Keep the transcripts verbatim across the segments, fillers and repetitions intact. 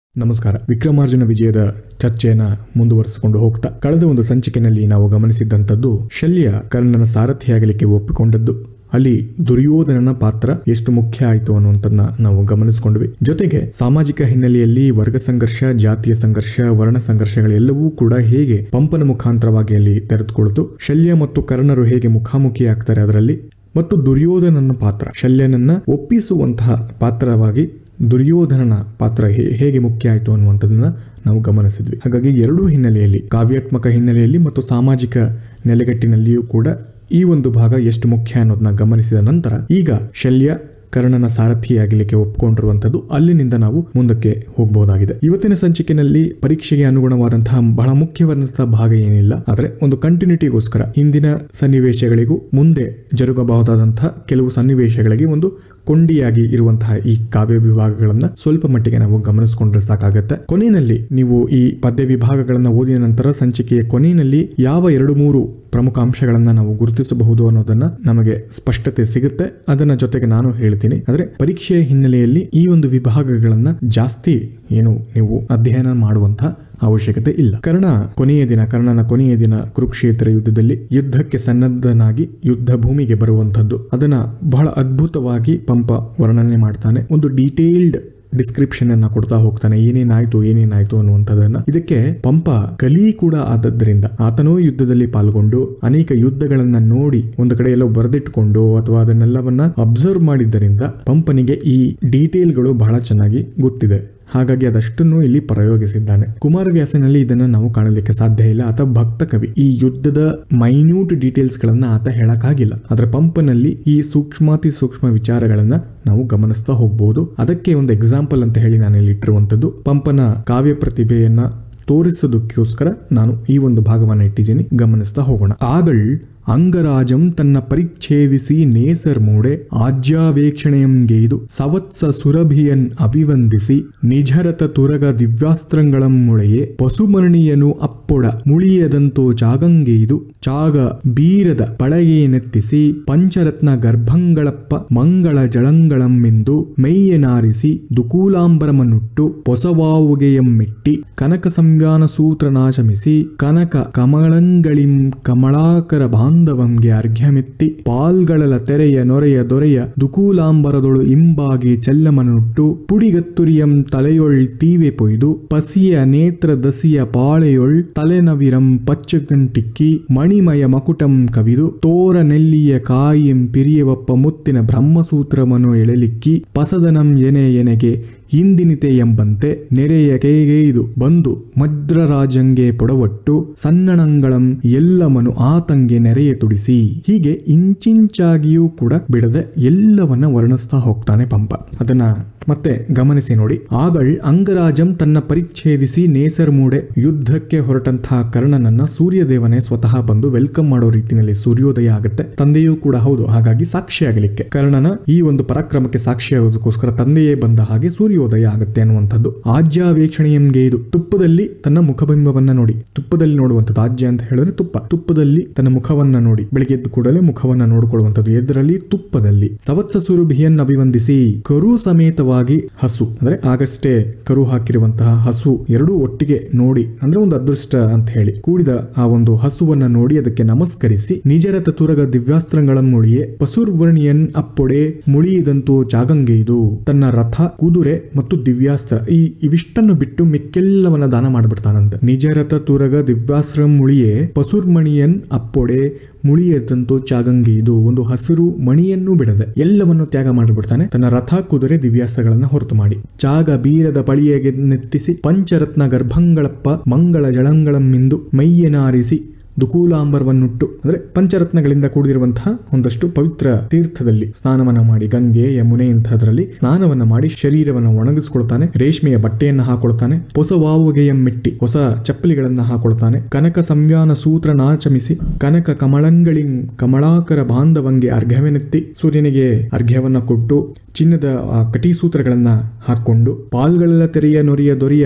ನಮಸ್ಕಾರ. ವಿಕ್ರಮಾರ್ಜುನ ವಿಜಯದ ಚರ್ಚೆಯನ್ನ ಮುಂದುವರಿಸಿಕೊಂಡು ಹೋಗ್ತಾ ಕಳೆದ ಒಂದು ಸಂಚಿಕೆಯಲ್ಲಿ ನಾವು ಗಮನಿಸಿದ್ದಂಥದ್ದು ಶಲ್ಯ ಕರ್ಣನ ಸಾರಥಿಯಾಗಲಿಕ್ಕೆ ಒಪ್ಪಿಕೊಂಡದ್ದು. ಅಲ್ಲಿ ದುರ್ಯೋಧನನ ಪಾತ್ರ ಎಷ್ಟು ಮುಖ್ಯ ಆಯಿತು ಅನ್ನುವಂಥದ್ದನ್ನ ನಾವು ಗಮನಿಸಿಕೊಂಡ್ವಿ. ಜೊತೆಗೆ ಸಾಮಾಜಿಕ ಹಿನ್ನೆಲೆಯಲ್ಲಿ ವರ್ಗ ಸಂಘರ್ಷ, ಜಾತಿಯ ಸಂಘರ್ಷ, ವರ್ಣ ಸಂಘರ್ಷಗಳೆಲ್ಲವೂ ಕೂಡ ಹೇಗೆ ಪಂಪನ ಮುಖಾಂತರವಾಗಿ ಅಲ್ಲಿ ತೆರೆದುಕೊಳ್ತು, ಶಲ್ಯ ಮತ್ತು ಕರ್ಣರು ಹೇಗೆ ಮುಖಾಮುಖಿ ಆಗ್ತಾರೆ ಅದರಲ್ಲಿ, ಮತ್ತು ದುರ್ಯೋಧನನ ಪಾತ್ರ ಶಲ್ಯನನ್ನ ಒಪ್ಪಿಸುವಂತಹ ಪಾತ್ರವಾಗಿ ದುರ್ಯೋಧನನ ಪಾತ್ರ ಹೇಗೆ ಮುಖ್ಯ ಆಯಿತು ಅನ್ನುವಂಥದ್ದನ್ನ ನಾವು ಗಮನಿಸಿದ್ವಿ. ಹಾಗಾಗಿ ಎರಡೂ ಹಿನ್ನೆಲೆಯಲ್ಲಿ, ಕಾವ್ಯಾತ್ಮಕ ಹಿನ್ನೆಲೆಯಲ್ಲಿ ಮತ್ತು ಸಾಮಾಜಿಕ ನೆಲೆಗಟ್ಟಿನಲ್ಲಿಯೂ ಕೂಡ ಈ ಒಂದು ಭಾಗ ಎಷ್ಟು ಮುಖ್ಯ ಅನ್ನೋದನ್ನ ಗಮನಿಸಿದ ನಂತರ ಈಗ ಶಲ್ಯ ಕರ್ಣನ ಸಾರಥಿಯಾಗಲಿಕ್ಕೆ ಒಪ್ಪಿಕೊಂಡಿರುವಂಥದ್ದು, ಅಲ್ಲಿನಿಂದ ನಾವು ಮುಂದಕ್ಕೆ ಹೋಗಬಹುದಾಗಿದೆ. ಇವತ್ತಿನ ಸಂಚಿಕೆಯಲ್ಲಿ ಪರೀಕ್ಷೆಗೆ ಅನುಗುಣವಾದಂತಹ ಬಹಳ ಮುಖ್ಯವಾದಂತಹ ಭಾಗ ಏನಿಲ್ಲ, ಆದರೆ ಒಂದು ಕಂಟಿನ್ಯೂಟಿಗೋಸ್ಕರ ಹಿಂದಿನ ಸನ್ನಿವೇಶಗಳಿಗೂ ಮುಂದೆ ಜರುಗಬಹುದಾದಂತಹ ಕೆಲವು ಸನ್ನಿವೇಶಗಳಿಗೆ ಒಂದು ಕೊಂಡಿಯಾಗಿ ಇರುವಂತಹ ಈ ಕಾವ್ಯ ವಿಭಾಗಗಳನ್ನ ಸ್ವಲ್ಪ ಮಟ್ಟಿಗೆ ನಾವು ಗಮನಿಸಿಕೊಂಡ್ರೆ ಸಾಕಾಗತ್ತೆ. ಕೊನೆಯಲ್ಲಿ ನೀವು ಈ ಪದ್ಯ ವಿಭಾಗಗಳನ್ನ ಓದಿದ ನಂತರ ಸಂಚಿಕೆಯ ಕೊನೆಯಲ್ಲಿ ಯಾವ ಎರಡು ಮೂರು ಪ್ರಮುಖ ಅಂಶಗಳನ್ನ ನಾವು ಗುರುತಿಸಬಹುದು ಅನ್ನೋದನ್ನ ನಮಗೆ ಸ್ಪಷ್ಟತೆ ಸಿಗುತ್ತೆ. ಅದನ್ನ ಜೊತೆಗೆ ನಾನು ಹೇಳ್ತೀನಿ. ಆದ್ರೆ ಪರೀಕ್ಷೆಯ ಹಿನ್ನೆಲೆಯಲ್ಲಿ ಈ ಒಂದು ವಿಭಾಗಗಳನ್ನ ಜಾಸ್ತಿ ಏನು ನೀವು ಅಧ್ಯಯನ ಮಾಡುವಂತಹ ಅವಶ್ಯಕತೆ ಇಲ್ಲ. ಕರ್ಣ ಕೊನೆಯ ದಿನ ಕರ್ಣನ ಕೊನೆಯ ದಿನ ಕುರುಕ್ಷೇತ್ರ ಯುದ್ಧದಲ್ಲಿ ಯುದ್ಧಕ್ಕೆ ಸನ್ನದ್ಧನಾಗಿ ಯುದ್ಧ ಭೂಮಿಗೆ ಬರುವಂತದ್ದು, ಅದನ್ನ ಬಹಳ ಅದ್ಭುತವಾಗಿ ಪಂಪ ವರ್ಣನೆ ಮಾಡ್ತಾನೆ. ಒಂದು ಡೀಟೇಲ್ಡ್ ಡಿಸ್ಕ್ರಿಪ್ಷನ್ ಅನ್ನ ಕೊಡ್ತಾ ಹೋಗ್ತಾನೆ, ಏನೇನಾಯ್ತು ಏನೇನಾಯ್ತು ಅನ್ನುವಂಥದ್ದನ್ನ. ಇದಕ್ಕೆ ಪಂಪ ಕಲಿ ಕೂಡ ಆದದ್ದರಿಂದ, ಆತನೂ ಯುದ್ಧದಲ್ಲಿ ಪಾಲ್ಗೊಂಡು ಅನೇಕ ಯುದ್ಧಗಳನ್ನ ನೋಡಿ ಒಂದು ಕಡೆ ಎಲ್ಲೋ ಬರೆದಿಟ್ಕೊಂಡು ಅಥವಾ ಅದನ್ನೆಲ್ಲವನ್ನ ಅಬ್ಸರ್ವ್ ಮಾಡಿದ್ದರಿಂದ ಪಂಪನಿಗೆ ಈ ಡೀಟೇಲ್ಗಳು ಬಹಳ ಚೆನ್ನಾಗಿ ಗೊತ್ತಿದೆ. ಹಾಗಾಗಿ ಅದಷ್ಟನ್ನು ಇಲ್ಲಿ ಪ್ರಯೋಗಿಸಿದ್ದಾನೆ. ಕುಮಾರವ್ಯಾಸನಲ್ಲಿ ಇದನ್ನ ನಾವು ಕಾಣಲಿಕ್ಕೆ ಸಾಧ್ಯ ಇಲ್ಲ. ಆತ ಭಕ್ತ ಕವಿ, ಈ ಯುದ್ಧದ ಮೈನ್ಯೂಟ್ ಡೀಟೇಲ್ಸ್ ಗಳನ್ನ ಆತ ಹೇಳಕ್ಕಾಗಿಲ್ಲ. ಆದ್ರೆ ಪಂಪನಲ್ಲಿ ಈ ಸೂಕ್ಷ್ಮಾತಿ ಸೂಕ್ಷ್ಮ ವಿಚಾರಗಳನ್ನ ನಾವು ಗಮನಿಸ್ತಾ ಹೋಗ್ಬಹುದು. ಅದಕ್ಕೆ ಒಂದು ಎಕ್ಸಾಂಪಲ್ ಅಂತ ಹೇಳಿ ನಾನು ಇಲ್ಲಿ ಇಟ್ಟಿರುವಂತದ್ದು, ಪಂಪನ ಕಾವ್ಯ ಪ್ರತಿಭೆಯನ್ನ ತೋರಿಸೋದಕ್ಕೋಸ್ಕರ ನಾನು ಈ ಒಂದು ಭಾಗವನ್ನ ಇಟ್ಟಿದ್ದೀನಿ. ಗಮನಿಸ್ತಾ ಹೋಗೋಣ. ಆಗಳ್ ಅಂಗರಾಜಂ ತನ್ನ ಪರಿಚ್ಛೇದಿಸಿ ನೇಸರ್ ಮೂಡೆ ಆಜ್ಯಾವೇಕ್ಷಣೆಯಂಗೈದು ಸವತ್ಸ ಸುರಭಿಯನ್ ಅಭಿವಂದಿಸಿ ನಿಜರತ ತುರಗ ದಿವ್ಯಾಸ್ತ್ರಗಳಂ ಮುಳೆಯೇ ಪಸುಮರಣಿಯನು ಅಪ್ಪೊಡ ಮುಳಿಯದಂತೋ ಚಾಗಂಗೈದು ಚಾಗ ಬೀರದ ಪಳಗೆನೆತ್ತಿಸಿ ಪಂಚರತ್ನ ಗರ್ಭಂಗಳಪ್ಪ ಮಂಗಳ ಜಳಂಗಳಮ್ಮೆಂದು ಮೆಯ್ಯನಾರಿಸಿ ದುಕೂಲಾಂಬರಮನುಟ್ಟು ಪೊಸವಾವುಗೆಯಮ್ಮೆಟ್ಟಿ ಕನಕ ಸಂವ್ಯಾನ ಸೂತ್ರನಾಶಮಿಸಿ ಕನಕ ಕಮಳಂಗಳಿಂ ಕಮಳಾಕರ ಬಾಂಧವಂಗೆ ಅರ್ಘ್ಯಮೆತ್ತಿ ಪಾಲ್ಗಳಲ ತೆರೆಯ ನೊರೆಯ ದೊರೆಯ ದುಕೂಲಾಂಬರದೊಳು ಇಂಬಾಗಿ ಚೆಲ್ಲಮನುಟ್ಟು ಪುಡಿಗತ್ತುರಿಯಂ ತಲೆಯೊಳ್ ತೀವೆ ಪೊಯ್ದು ಪಸಿಯ ನೇತ್ರ ದಸಿಯ ಪಾಳೆಯೊಳ್ ತಲೆನವಿರಂ ಪಚ್ಚಗಂಟಿಕ್ಕಿ ಮಣಿಮಯ ಮಕುಟಂ ಕವಿದು ತೋರ ನೆಲ್ಲಿಯ ಕಾಯಿಂ ಪಿರಿಯವಪ್ಪ ಮುತ್ತಿನ ಬ್ರಹ್ಮಸೂತ್ರವನ್ನು ಎಳೆಲಿಕ್ಕಿ ಪಸದನಂ ಎನೆ ಎನೆಗೆ ಇಂದಿನಿತೆ ಎಂಬಂತೆ ನೆರೆಯ ಕೈಗೈದು ಬಂದು ಮದ್ರರಾಜಂಗೆ ಪೊಡವಟ್ಟು ಸನ್ನಣಂಗಳಂ ಎಲ್ಲವನು ಆತಂಗೆ ನೆರೆಯ ತುಡಿಸಿ. ಹೀಗೆ ಇಂಚಿಂಚಾಗಿಯೂ ಕೂಡ ಬಿಡದೆ ಎಲ್ಲವನ್ನ ವರ್ಣಿಸ್ತಾ ಹೋಗ್ತಾನೆ ಪಂಪ. ಅದನ್ನ ಮತ್ತೆ ಗಮನಿಸಿ ನೋಡಿ. ಆಗಳ್ ಅಂಗರಾಜಂ ತನ್ನ ಪರಿಚ್ಛೇದಿಸಿ ನೇಸರ್ ಮೂಡೆ, ಯುದ್ಧಕ್ಕೆ ಹೊರಟಂತಹ ಕರ್ಣನನ್ನ ಸೂರ್ಯದೇವನೇ ಸ್ವತಃ ಬಂದು ವೆಲ್ಕಮ್ ಮಾಡೋ ರೀತಿಯಲ್ಲಿ ಸೂರ್ಯೋದಯ ಆಗುತ್ತೆ. ತಂದೆಯೂ ಕೂಡ ಹೌದು, ಹಾಗಾಗಿ ಸಾಕ್ಷಿಯಾಗಲಿಕ್ಕೆ ಕರ್ಣನ ಈ ಒಂದು ಪರಾಕ್ರಮಕ್ಕೆ ಸಾಕ್ಷಿಯಾಗೋದಕ್ಕೋಸ್ಕರ ತಂದೆಯೇ ಬಂದ ಹಾಗೆ ಸೂರ್ಯೋದಯ ಆಗುತ್ತೆ ಅನ್ನುವಂಥದ್ದು. ಆಜ್ಯಾವೇಕ್ಷಣೆಯಂಗೆ ಇದು ತುಪ್ಪದಲ್ಲಿ ತನ್ನ ಮುಖಬಿಂಬವನ್ನ ನೋಡಿ, ತುಪ್ಪದಲ್ಲಿ ನೋಡುವಂಥದ್ದು ಆಜ್ಯ ಅಂತ ಹೇಳಿದ್ರೆ ತುಪ್ಪ, ತುಪ್ಪದಲ್ಲಿ ತನ್ನ ಮುಖವನ್ನ ನೋಡಿ ಬೆಳಿಗ್ಗೆ ಎದ್ದು ಕೂಡಲೇ ಮುಖವನ್ನ ನೋಡಿಕೊಳ್ಳುವಂಥದ್ದು. ಎದರಲ್ಲಿ? ತುಪ್ಪದಲ್ಲಿ. ಸವತ್ಸ ಸುರಭಿಯನ್ ಅಭಿವಂದಿಸಿ, ಕರು ಸಮೇತವಾಗಿ ಹಸು ಅಂದ್ರೆ ಆಗಷ್ಟೇ ಕರು ಹಾಕಿರುವಂತಹ ಹಸು ಎರಡೂ ಒಟ್ಟಿಗೆ ನೋಡಿ, ಅಂದ್ರೆ ಒಂದು ಅದೃಷ್ಟ ಅಂತ ಹೇಳಿ ಕೂಡಿದ ಆ ಒಂದು ಹಸುವನ್ನ ನೋಡಿ ಅದಕ್ಕೆ ನಮಸ್ಕರಿಸಿ ನಿಜರತ ತುರಗ ದಿವ್ಯಾಸ್ತ್ರಗಳ ಮುಳಿಯೇ ಪಸುರ್ವರ್ಣಿಯನ್ ಅಪ್ಪೊಡೆ ಮುಳಿಯಿದಂತೂ ಚಾಗಂಗೈದು, ತನ್ನ ರಥ, ಕುದುರೆ ಮತ್ತು ದಿವ್ಯಾಸ್ತ್ರ ಈ ಇವಿಷ್ಟನ್ನು ಬಿಟ್ಟು ಮಿಕ್ಕೆಲ್ಲವನ್ನ ದಾನ ಮಾಡ್ಬಿಡ್ತಾನಂತೆ. ನಿಜರಥ ತುರಗ ದಿವ್ಯಾಸ್ತ್ರ ಮುಳಿಯೇ ಪಸುರ್ಮಣಿಯನ್ ಅಪ್ಪೊಡೆ ಮುಳಿಯದಂತೋ ಚಾಗಂಗಿ, ಇದು ಒಂದು ಹಸಿರು ಮಣಿಯನ್ನು ಬಿಡದೆ ಎಲ್ಲವನ್ನು ತ್ಯಾಗ ಮಾಡಿಬಿಡ್ತಾನೆ, ತನ್ನ ರಥ, ಕುದುರೆ, ದಿವ್ಯಾಸ್ತ್ರಗಳನ್ನ ಹೊರತು ಮಾಡಿ. ಚಾಗ ಬೀರದ ಪಳಿಯಗೆ ನೆತ್ತಿಸಿ ಪಂಚರತ್ನ ಗರ್ಭಂಗಳಪ್ಪ ಮಂಗಳ ಜಳಂಗಳಮ್ಮಿಂದು ಮೈಯನಾರಿಸಿ ದುಕೂಲಾಂಬರವನ್ನುಟ್ಟು, ಅಂದ್ರೆ ಪಂಚರತ್ನಗಳಿಂದ ಕೂಡಿರುವಂತಹ ಒಂದಷ್ಟು ಪವಿತ್ರ ತೀರ್ಥದಲ್ಲಿ ಸ್ನಾನವನ್ನ ಮಾಡಿ, ಗಂಗೆ, ಯಮುನೆ ಇಂತಹದ್ರಲ್ಲಿ ಸ್ನಾನವನ್ನ ಮಾಡಿ ಶರೀರವನ್ನು ಒಣಗಿಸ್ಕೊಳ್ತಾನೆ, ರೇಷ್ಮೆಯ ಬಟ್ಟೆಯನ್ನ ಹಾಕೊಳ್ತಾನೆ, ಹೊಸವಾವುಗೆಯ ಮೆಟ್ಟಿ ಹೊಸ ಚಪ್ಪಲಿಗಳನ್ನ ಹಾಕೊಳ್ತಾನೆ, ಕನಕ ಸಂವ್ಯಾನ ಸೂತ್ರ ನಾಚಮಿಸಿ ಕನಕ ಕಮಳಂಗಳಿ ಕಮಳಾಕರ ಬಾಂಧವಂಗೆ ಅರ್ಘ್ಯವೆನೆತ್ತಿ ಸೂರ್ಯನಿಗೆ ಅರ್ಘ್ಯವನ್ನ ಕೊಟ್ಟು ಚಿನ್ನದ ಕಟಿ ಸೂತ್ರಗಳನ್ನ ಹಾಕೊಂಡು ಪಾಲ್ಗಳೆಲ್ಲ ತೆರೆಯ ನೊರೆಯ ದೊರೆಯ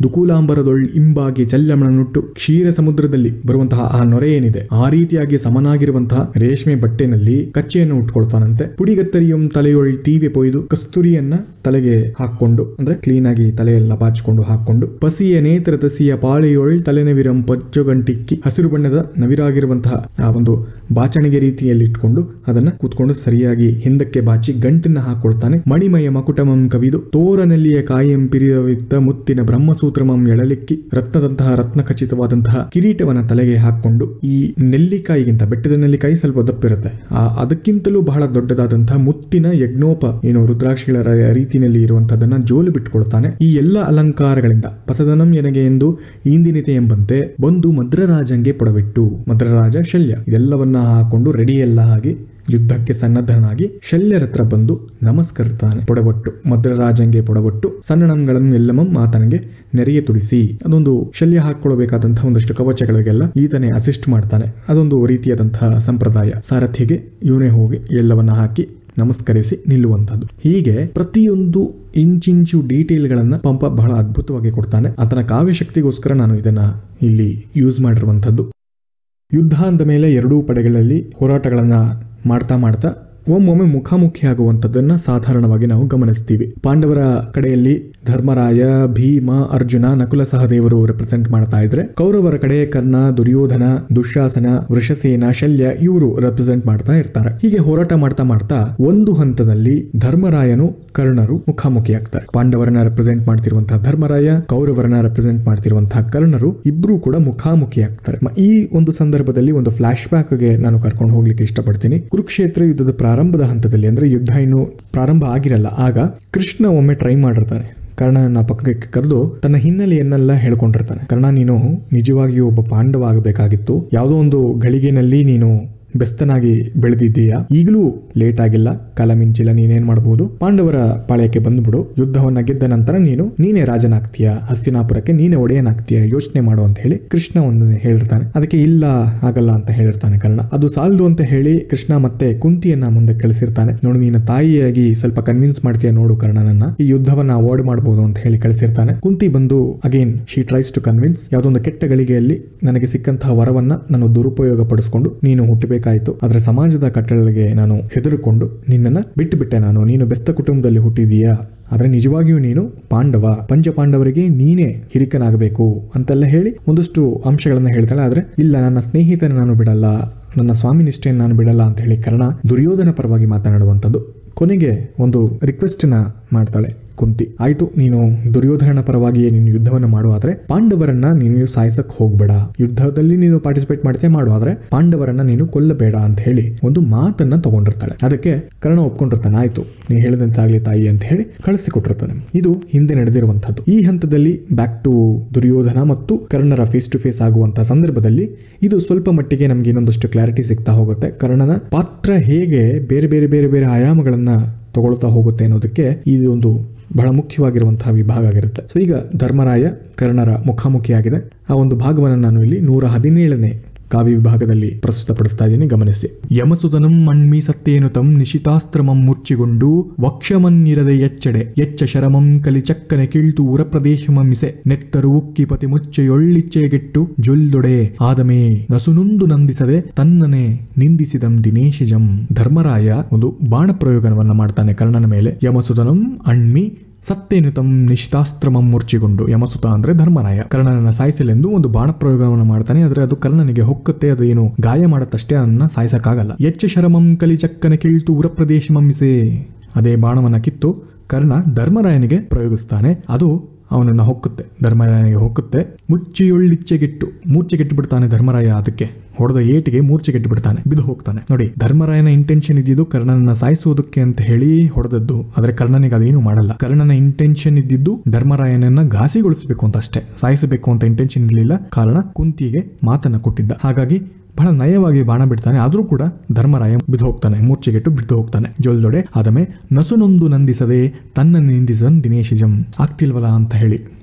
ದುಕೂಲಾಂಬರದೊಳ್ ಇಂಬಾಗಿ ಚಲ್ಲಮಣನುಟ್ಟು ಕ್ಷೀರ ಸಮುದ್ರದಲ್ಲಿ ಬರುವಂತಹ ಆ ನೊರೆ ಏನಿದೆ ಆ ರೀತಿಯಾಗಿ ಸಮನಾಗಿರುವಂತಹ ರೇಷ್ಮೆ ಬಟ್ಟೆನಲ್ಲಿ ಕಚ್ಚೆಯನ್ನು ಉಟ್ಕೊಳ್ತಾನಂತೆ. ಪುಡಿಗತ್ತರಿಯಂ ತಲೆಯೊಳ್ ತೀವೆ ಪೊಯ್ದು ಕಸ್ತೂರಿಯನ್ನ ತಲೆಗೆ ಹಾಕೊಂಡು ಅಂದ್ರೆ ಕ್ಲೀನ್ ಆಗಿ ತಲೆಯೆಲ್ಲ ಬಾಚಿಕೊಂಡು ಹಾಕೊಂಡು ಪಸಿಯ ನೇತ್ರ ತಸಿಯ ಪಾಳೆಯೊಳ್ ತಲೆನವಿರಂ ಪಚ್ಚೊಗಂಟಿಕ್ಕಿ ಹಸಿರು ಬಣ್ಣದ ನವಿರಾಗಿರುವಂತಹ ಆ ಒಂದು ಬಾಚಣಿಗೆ ರೀತಿಯಲ್ಲಿ ಇಟ್ಕೊಂಡು ಅದನ್ನ ಕೂತ್ಕೊಂಡು ಸರಿಯಾಗಿ ಹಿಂದಕ್ಕೆ ಬಾಚಿ ಗಂಟನ್ನ ಹಾಕೊಳ್ತಾನೆ. ಮಣಿಮಯ ಮಕುಟಮಂ ಕವಿದು ತೋರನೆಲ್ಲಿಯ ಕಾಯಂ ಪಿರಿಯವಿತ್ತ ಮುತ್ತಿನ ಬ್ರಹ್ಮಸೂತ್ರಮಂ ಎಳಲಿಕ್ಕಿ ರತ್ನದಂತಹ ರತ್ನ ಖಚಿತವಾದಂತಹ ಕಿರೀಟವನ್ನ ತಲೆಗೆ ಹಾಕೊಂಡು ಈ ನೆಲ್ಲಿಕಾಯಿಗಿಂತ ಬೆಟ್ಟದ ನೆಲ್ಲಿಕಾಯಿ ಸ್ವಲ್ಪ ದಪ್ಪಿರುತ್ತೆ, ಆ ಅದಕ್ಕಿಂತಲೂ ಬಹಳ ದೊಡ್ಡದಾದಂತಹ ಮುತ್ತಿನ ಯಜ್ಞೋಪ ಏನು ರುದ್ರಾಕ್ಷಿಗಳ ರೀತಿಯಲ್ಲಿ ಇರುವಂತಹದನ್ನ ಜೋಲು ಬಿಟ್ಟುಕೊಳ್ತಾನೆ. ಈ ಎಲ್ಲ ಅಲಂಕಾರಗಳಿಂದ ಪಸದನಂ ಎನಗೆ ಎಂದು ಇಂದಿನಿತೆ ಎಂಬಂತೆ ಬಂದು ಮದ್ರರಾಜಂಗೆ ಪೊಡಬಿಟ್ಟು ಮದ್ರರಾಜ ಶಲ್ಯ ಇದೆಲ್ಲವನ್ನ ಹಾಕೊಂಡು ರೆಡಿ ಎಲ್ಲ ಆಗಿ ಯುದ್ಧಕ್ಕೆ ಸನ್ನದ್ಧನಾಗಿ ಶಲ್ಯರ ಹತ್ರ ಬಂದು ನಮಸ್ಕರಿಸ್ತಾನೆ. ಪೊಡಬಟ್ಟು ಮದ್ರರಾಜಂಗೆ ಪೊಡಬಟ್ಟು ಸಣ್ಣಣಂಗಳನ್ನು ಎಲ್ಲಮಂ ಆತನಿಗೆ ನೆರೆಯ ತುಡಿಸಿ ಅದೊಂದು ಶಲ್ಯ ಹಾಕೊಳ್ಳಬೇಕಾದಂತಹ ಒಂದಷ್ಟು ಕವಚಗಳಿಗೆಲ್ಲ ಈತನೇ ಅಸಿಸ್ಟ್ ಮಾಡ್ತಾನೆ. ಅದೊಂದು ರೀತಿಯಾದಂತಹ ಸಂಪ್ರದಾಯ. ಸಾರಥಿಗೆ ಇವನೇ ಹೋಗಿ ಎಲ್ಲವನ್ನ ಹಾಕಿ ನಮಸ್ಕರಿಸಿ ನಿಲ್ಲುವಂಥದ್ದು. ಹೀಗೆ ಪ್ರತಿಯೊಂದು ಇಂಚಿಂಚು ಡೀಟೇಲ್ ಗಳನ್ನ ಪಂಪ ಬಹಳ ಅದ್ಭುತವಾಗಿ ಕೊಡ್ತಾನೆ. ಆತನ ಕಾವ್ಯ ಶಕ್ತಿಗೋಸ್ಕರ ನಾನು ಇದನ್ನ ಇಲ್ಲಿ ಯೂಸ್ ಮಾಡಿರುವಂಥದ್ದು. ಯುದ್ಧ ಅಂದ ಮೇಲೆ ಎರಡೂ ಪಡೆಗಳಲ್ಲಿ ಹೋರಾಟಗಳನ್ನ ಮಾಡ್ತಾ ಮಾಡ್ತಾ ಒಮ್ಮೊಮ್ಮೆ ಮುಖಾಮುಖಿ ಆಗುವಂಥದ್ದನ್ನ ಸಾಧಾರಣವಾಗಿ ನಾವು ಗಮನಿಸ್ತೀವಿ. ಪಾಂಡವರ ಕಡೆಯಲ್ಲಿ ಧರ್ಮರಾಯ, ಭೀಮ, ಅರ್ಜುನ, ನಕುಲ ಸಹದೇವರು ರೆಪ್ರೆಸೆಂಟ್ ಮಾಡ್ತಾ ಇದ್ರೆ, ಕೌರವರ ಕಡೆ ಕರ್ಣ, ದುರ್ಯೋಧನ, ದುಶ್ಯಾಸನ, ವೃಷಸೇನ, ಶಲ್ಯ ಇವರು ರೆಪ್ರೆಸೆಂಟ್ ಮಾಡ್ತಾ ಇರ್ತಾರೆ. ಹೀಗೆ ಹೋರಾಟ ಮಾಡ್ತಾ ಮಾಡ್ತಾ ಒಂದು ಹಂತದಲ್ಲಿ ಧರ್ಮರಾಯನು, ಕರ್ಣರು ಮುಖಾಮುಖಿ ಆಗ್ತಾರೆ. ಪಾಂಡವರನ್ನ ರೆಪ್ರೆಸೆಂಟ್ ಮಾಡ್ತಿರುವಂತಹ ಧರ್ಮರಾಯ, ಕೌರವರನ್ನ ರೆಪ್ರೆಸೆಂಟ್ ಮಾಡ್ತಿರುವಂತಹ ಕರ್ಣರು ಇಬ್ರು ಕೂಡ ಮುಖಾಮುಖಿ ಆಗ್ತಾರೆ. ಈ ಒಂದು ಸಂದರ್ಭದಲ್ಲಿ ಒಂದು ಫ್ಲಾಶ್ ಬ್ಯಾಕ್ ಗೆ ನಾನು ಕರ್ಕೊಂಡು ಹೋಗ್ಲಿಕ್ಕೆ ಇಷ್ಟಪಡ್ತೀನಿ. ಕುರುಕ್ಷೇತ್ರ ಯುದ್ಧದ ಪ್ರಾರಂಭದ ಹಂತದಲ್ಲಿ ಅಂದ್ರೆ ಯುದ್ಧ ಇನ್ನು ಪ್ರಾರಂಭ ಆಗಿರಲ್ಲ, ಆಗ ಕೃಷ್ಣ ಒಮ್ಮೆ ಟ್ರೈ ಮಾಡಿರ್ತಾನೆ. ಕರ್ಣನ ಪಕ್ಕಕ್ಕೆ ಕರೆದು ತನ್ನ ಹಿನ್ನೆಲೆಯನ್ನೆಲ್ಲ ಹೇಳ್ಕೊಂಡಿರ್ತಾನೆ. ಕರ್ಣ, ನೀನು ನಿಜವಾಗಿಯೂ ಒಬ್ಬ ಪಾಂಡವ ಆಗಬೇಕಾಗಿತ್ತು. ಯಾವುದೋ ಒಂದು ಗಳಿಗೆನಲ್ಲಿ ನೀನು ಬೆಸ್ತನಾಗಿ ಬೆಳೆದಿದ್ದೀಯಾ, ಈಗಲೂ ಲೇಟ್ ಆಗಿಲ್ಲ, ಕಾಲ ಮಿಂಚಿಲ್ಲ, ನೀನೇನ್ ಮಾಡಬಹುದು, ಪಾಂಡವರ ಪಾಳ್ಯಕ್ಕೆ ಬಂದ್ಬಿಡು, ಯುದ್ಧವನ್ನ ಗೆದ್ದ ನಂತರ ನೀನು ನೀನೇ ರಾಜನಾಗ್ತೀಯ, ಹಸ್ತಿನಾಪುರಕ್ಕೆ ನೀನೇ ಒಡೆಯನಾಗ್ತೀಯ, ಯೋಚನೆ ಮಾಡು ಅಂತ ಹೇಳಿ ಕೃಷ್ಣ ಒಂದು ಹೇಳಿರ್ತಾನೆ. ಅದಕ್ಕೆ ಇಲ್ಲ ಆಗಲ್ಲ ಅಂತ ಹೇಳಿರ್ತಾನೆ ಕರ್ಣ. ಅದು ಸಾಲದು ಅಂತ ಹೇಳಿ ಕೃಷ್ಣ ಮತ್ತೆ ಕುಂತಿಯನ್ನ ಮುಂದೆ ಕಳಿಸಿರ್ತಾನೆ. ನೋಡು, ನೀನು ತಾಯಿಯಾಗಿ ಸ್ವಲ್ಪ ಕನ್ವಿನ್ಸ್ ಮಾಡ್ತೀಯ ನೋಡು ಕರ್ಣನನ್ನ, ಈ ಯುದ್ಧವನ್ನ ಅವಾಯ್ಡ್ ಮಾಡಬಹುದು ಅಂತ ಹೇಳಿ ಕಳಿಸಿರ್ತಾನೆ. ಕುಂತಿ ಬಂದು again she tries to convince, ಯಾವುದೊಂದು ಕೆಟ್ಟ ಗಳಿಗೆಯಲ್ಲಿ ನನಗೆ ಸಿಕ್ಕಂತಹ ವರವನ್ನ ನಾನು ದುರುಪಯೋಗ ಪಡಿಸಿಕೊಂಡು ನೀನು ಹುಟ್ಟಬೇಕು ಆಯ್ತು, ಆದ್ರೆ ಸಮಾಜದ ಕಟ್ಟಳೆಗೆ ನಾನು ಹೆದರಿಕೊಂಡು ನಿನ್ನನ್ನ ಬಿಟ್ಟು ಬಿಟ್ಟೆ. ನಾನು ನೀನು ಬೆಸ್ತ ಕುಟುಂಬದಲ್ಲಿ ಹುಟ್ಟಿದೀಯಾ, ಆದ್ರೆ ನಿಜವಾಗಿಯೂ ನೀನು ಪಾಂಡವ, ಪಂಚ ಪಾಂಡವರಿಗೆ ನೀನೇ ಹಿರಿಕನಾಗಬೇಕು ಅಂತೆಲ್ಲ ಹೇಳಿ ಒಂದಷ್ಟು ಅಂಶಗಳನ್ನ ಹೇಳ್ತಾಳೆ. ಆದ್ರೆ ಇಲ್ಲ, ನನ್ನ ಸ್ನೇಹಿತನ ನಾನು ಬಿಡಲ್ಲ, ನನ್ನ ಸ್ವಾಮಿ ನಿಷ್ಠೆಯನ್ನು ನಾನು ಬಿಡಲ್ಲ ಅಂತ ಹೇಳಿ ಕರ್ಣ ದುರ್ಯೋಧನ ಪರವಾಗಿ ಮಾತನಾಡುವಂಥದ್ದು. ಕೊನೆಗೆ ಒಂದು ರಿಕ್ವೆಸ್ಟ್ ನ ಮಾಡ್ತಾಳೆ ಕುಂತಿ. ಆಯ್ತು, ನೀನು ದುರ್ಯೋಧನನ ಪರವಾಗಿಯೇ ನೀನು ಯುದ್ಧವನ್ನು ಮಾಡು, ಆದ್ರೆ ಪಾಂಡವರನ್ನ ನೀನು ಸಾಯಿಸಕ್ ಹೋಗ್ಬೇಡ, ಯುದ್ಧದಲ್ಲಿ ನೀನು ಪಾರ್ಟಿಸಿಪೇಟ್ ಮಾಡ್ತೇ ಮಾಡು, ಆದ್ರೆ ಪಾಂಡವರನ್ನ ನೀನು ಕೊಲ್ಲಬೇಡ ಅಂತ ಹೇಳಿ ಒಂದು ಮಾತನ್ನ ತಗೊಂಡಿರ್ತಾಳೆ. ಅದಕ್ಕೆ ಕರ್ಣ ಒಪ್ಕೊಂಡಿರ್ತಾನೆ. ಆಯ್ತು, ನೀ ಹೇಳಿದಂತಾಗ್ಲಿ ತಾಯಿ ಅಂತ ಹೇಳಿ ಕಳಿಸಿಕೊಟ್ಟಿರ್ತಾನೆ. ಇದು ಹಿಂದೆ ನಡೆದಿರುವಂತಹದ್ದು. ಈ ಹಂತದಲ್ಲಿ ಬ್ಯಾಕ್ ಟು ದುರ್ಯೋಧನ ಮತ್ತು ಕರ್ಣರ ಫೇಸ್ ಟು ಫೇಸ್ ಆಗುವಂತಹ ಸಂದರ್ಭದಲ್ಲಿ ಇದು ಸ್ವಲ್ಪ ಮಟ್ಟಿಗೆ ನಮ್ಗೆ ಇನ್ನೊಂದಷ್ಟು ಕ್ಲಾರಿಟಿ ಸಿಗ್ತಾ ಹೋಗುತ್ತೆ. ಕರ್ಣನ ಪಾತ್ರ ಹೇಗೆ ಬೇರೆ ಬೇರೆ ಬೇರೆ ಬೇರೆ ಆಯಾಮಗಳನ್ನ ತಗೊಳ್ತಾ ಹೋಗುತ್ತೆ ಅನ್ನೋದಕ್ಕೆ ಇದು ಒಂದು ಬಹಳ ಮುಖ್ಯವಾಗಿರುವಂತಹ ವಿಭಾಗ ಆಗಿರುತ್ತೆ. ಸೊ ಈಗ ಧರ್ಮರಾಯ ಕರ್ಣರ ಮುಖಾಮುಖಿಯಾಗಿದೆ. ಆ ಒಂದು ಭಾಗವನ್ನು ನಾನು ಇಲ್ಲಿ ನೂರ ಹದಿನೇಳನೇ ಕಾವ್ಯ ವಿಭಾಗದಲ್ಲಿ ಪ್ರಸ್ತುತಪಡಿಸ್ತಾ ಇದ್ದೀನಿ, ಗಮನಿಸಿ. ಯಮಸುತನಂ ಮಣ್ಮಿ ಸತ್ತೇನು ತಂ ನಿಶಿತಾಸ್ತ್ರಮಂ ಮುರ್ಚಿಗೊಂಡು ವಕ್ಷಮನ್ನಿರದೆ ಎಚ್ಚಡೆ ಎಚ್ಚ ಶರಮಂ ಕಲಿ ಚಕ್ಕನೆ ಕೀಳ್ತು ಉರ ಪ್ರದೇಶಮಮಿಸೆ ನೆತ್ತರು ಉಕ್ಕಿ ಪತಿ ಮುಚ್ಚೆಯೊಳ್ಳಿಚ್ಚೆಗೆಟ್ಟು ಜೊಲ್ದೊಡೆ ಆದಮೇ ನಸುನುಂದು ನಂದಿಸದೆ ತನ್ನನೆ ನಿಂದಿಸಿದಂ ದಿನೇಶಿಜಂ. ಧರ್ಮರಾಯ ಒಂದು ಬಾಣ ಪ್ರಯೋಗವನ್ನ ಮಾಡ್ತಾನೆ ಕರ್ಣನ ಮೇಲೆ. ಯಮಸುತನಂ ಅಣ್ಮಿ ಸತ್ತೇನು ತಂ ನಿಶಿತಾಸ್ತ್ರಮಂ ಮುರ್ಚಿಗೊಂಡು, ಯಮಸುತ ಅಂದ್ರೆ ಧರ್ಮರಾಯ, ಕರ್ಣನನ್ನ ಸಾಯಿಸಲೆಂದು ಒಂದು ಬಾಣ ಪ್ರಯೋಗವನ್ನು ಮಾಡ್ತಾನೆ. ಆದ್ರೆ ಅದು ಕರ್ಣನಿಗೆ ಹೊಕ್ಕತ್ತೆ, ಅದು ಏನು ಗಾಯ ಮಾಡತ್ತಷ್ಟೇ, ಅದನ್ನ ಸಾಯಿಸಕ್ಕಾಗಲ್ಲ. ಎಚ್ಚ ಶರಮಂ ಕಲಿ ಚಕ್ಕನೆ ಕೀಳ್ತು ಉರ ಪ್ರದೇಶಮಮಿಸೆ, ಅದೇ ಬಾಣವನ್ನ ಕಿತ್ತು ಕರ್ಣ ಧರ್ಮರಾಯನಿಗೆ ಪ್ರಯೋಗಿಸ್ತಾನೆ. ಅದು ಅವನನ್ನ ಹೊಕ್ಕುತ್ತೆ, ಧರ್ಮರಾಯನಿಗೆ ಹೊಕ್ಕುತ್ತೆ. ಮುಚ್ಚಿಯೊಳ್ಳಿಚ್ಚೆಗೆಟ್ಟು ಮೂರ್ಛೆಗೆಟ್ಟು ಬಿಡ್ತಾನೆ ಧರ್ಮರಾಯ. ಅದಕ್ಕೆ ಹೊಡೆದ ಏಟಿಗೆ ಮೂರ್ಛೆಗೆಟ್ಟು ಬಿಡ್ತಾನೆ, ಬಿದ್ದು ಹೋಗ್ತಾನೆ. ನೋಡಿ, ಧರ್ಮರಾಯನ ಇಂಟೆನ್ಷನ್ ಇದ್ದಿದ್ದು ಕರ್ಣನನ್ನ ಸಾಯಿಸುವುದಕ್ಕೆ ಅಂತ ಹೇಳಿ ಹೊಡೆದದ್ದು, ಆದ್ರೆ ಕರ್ಣನಿಗೆ ಅದೇನು ಮಾಡಲ್ಲ. ಕರ್ಣನ ಇಂಟೆನ್ಷನ್ ಇದ್ದಿದ್ದು ಧರ್ಮರಾಯನನ್ನ ಘಾಸಿಗೊಳಿಸಬೇಕು ಅಂತ ಅಷ್ಟೇ, ಸಾಯಿಸಬೇಕು ಅಂತ ಇಂಟೆನ್ಷನ್ ಇರಲಿಲ್ಲ. ಕಾರಣ ಕುಂತಿಗೆ ಮಾತನ್ನ ಕೊಟ್ಟಿದ್ದ. ಹಾಗಾಗಿ ಬಹಳ ನಯವಾಗಿ ಬಾಣ ಬಿಡ್ತಾನೆ. ಆದ್ರೂ ಕೂಡ ಧರ್ಮರಾಯ ಬಿದ್ದು ಹೋಗ್ತಾನೆ, ಮೂರ್ಛೆಗೆಟ್ಟು ಬಿದ್ದು ಹೋಗ್ತಾನೆ. ಜೊಲ್ದೊಡೆ ಆದಮೆ ನಸುನೊಂದು ನಂದಿಸದೆ ತನ್ನ ನಿಂದಿಸನ್ ದಿನೇಶಿಜಂ, ಆಗ್ತಿಲ್ವಲ್ಲ ಅಂತ ಹೇಳಿ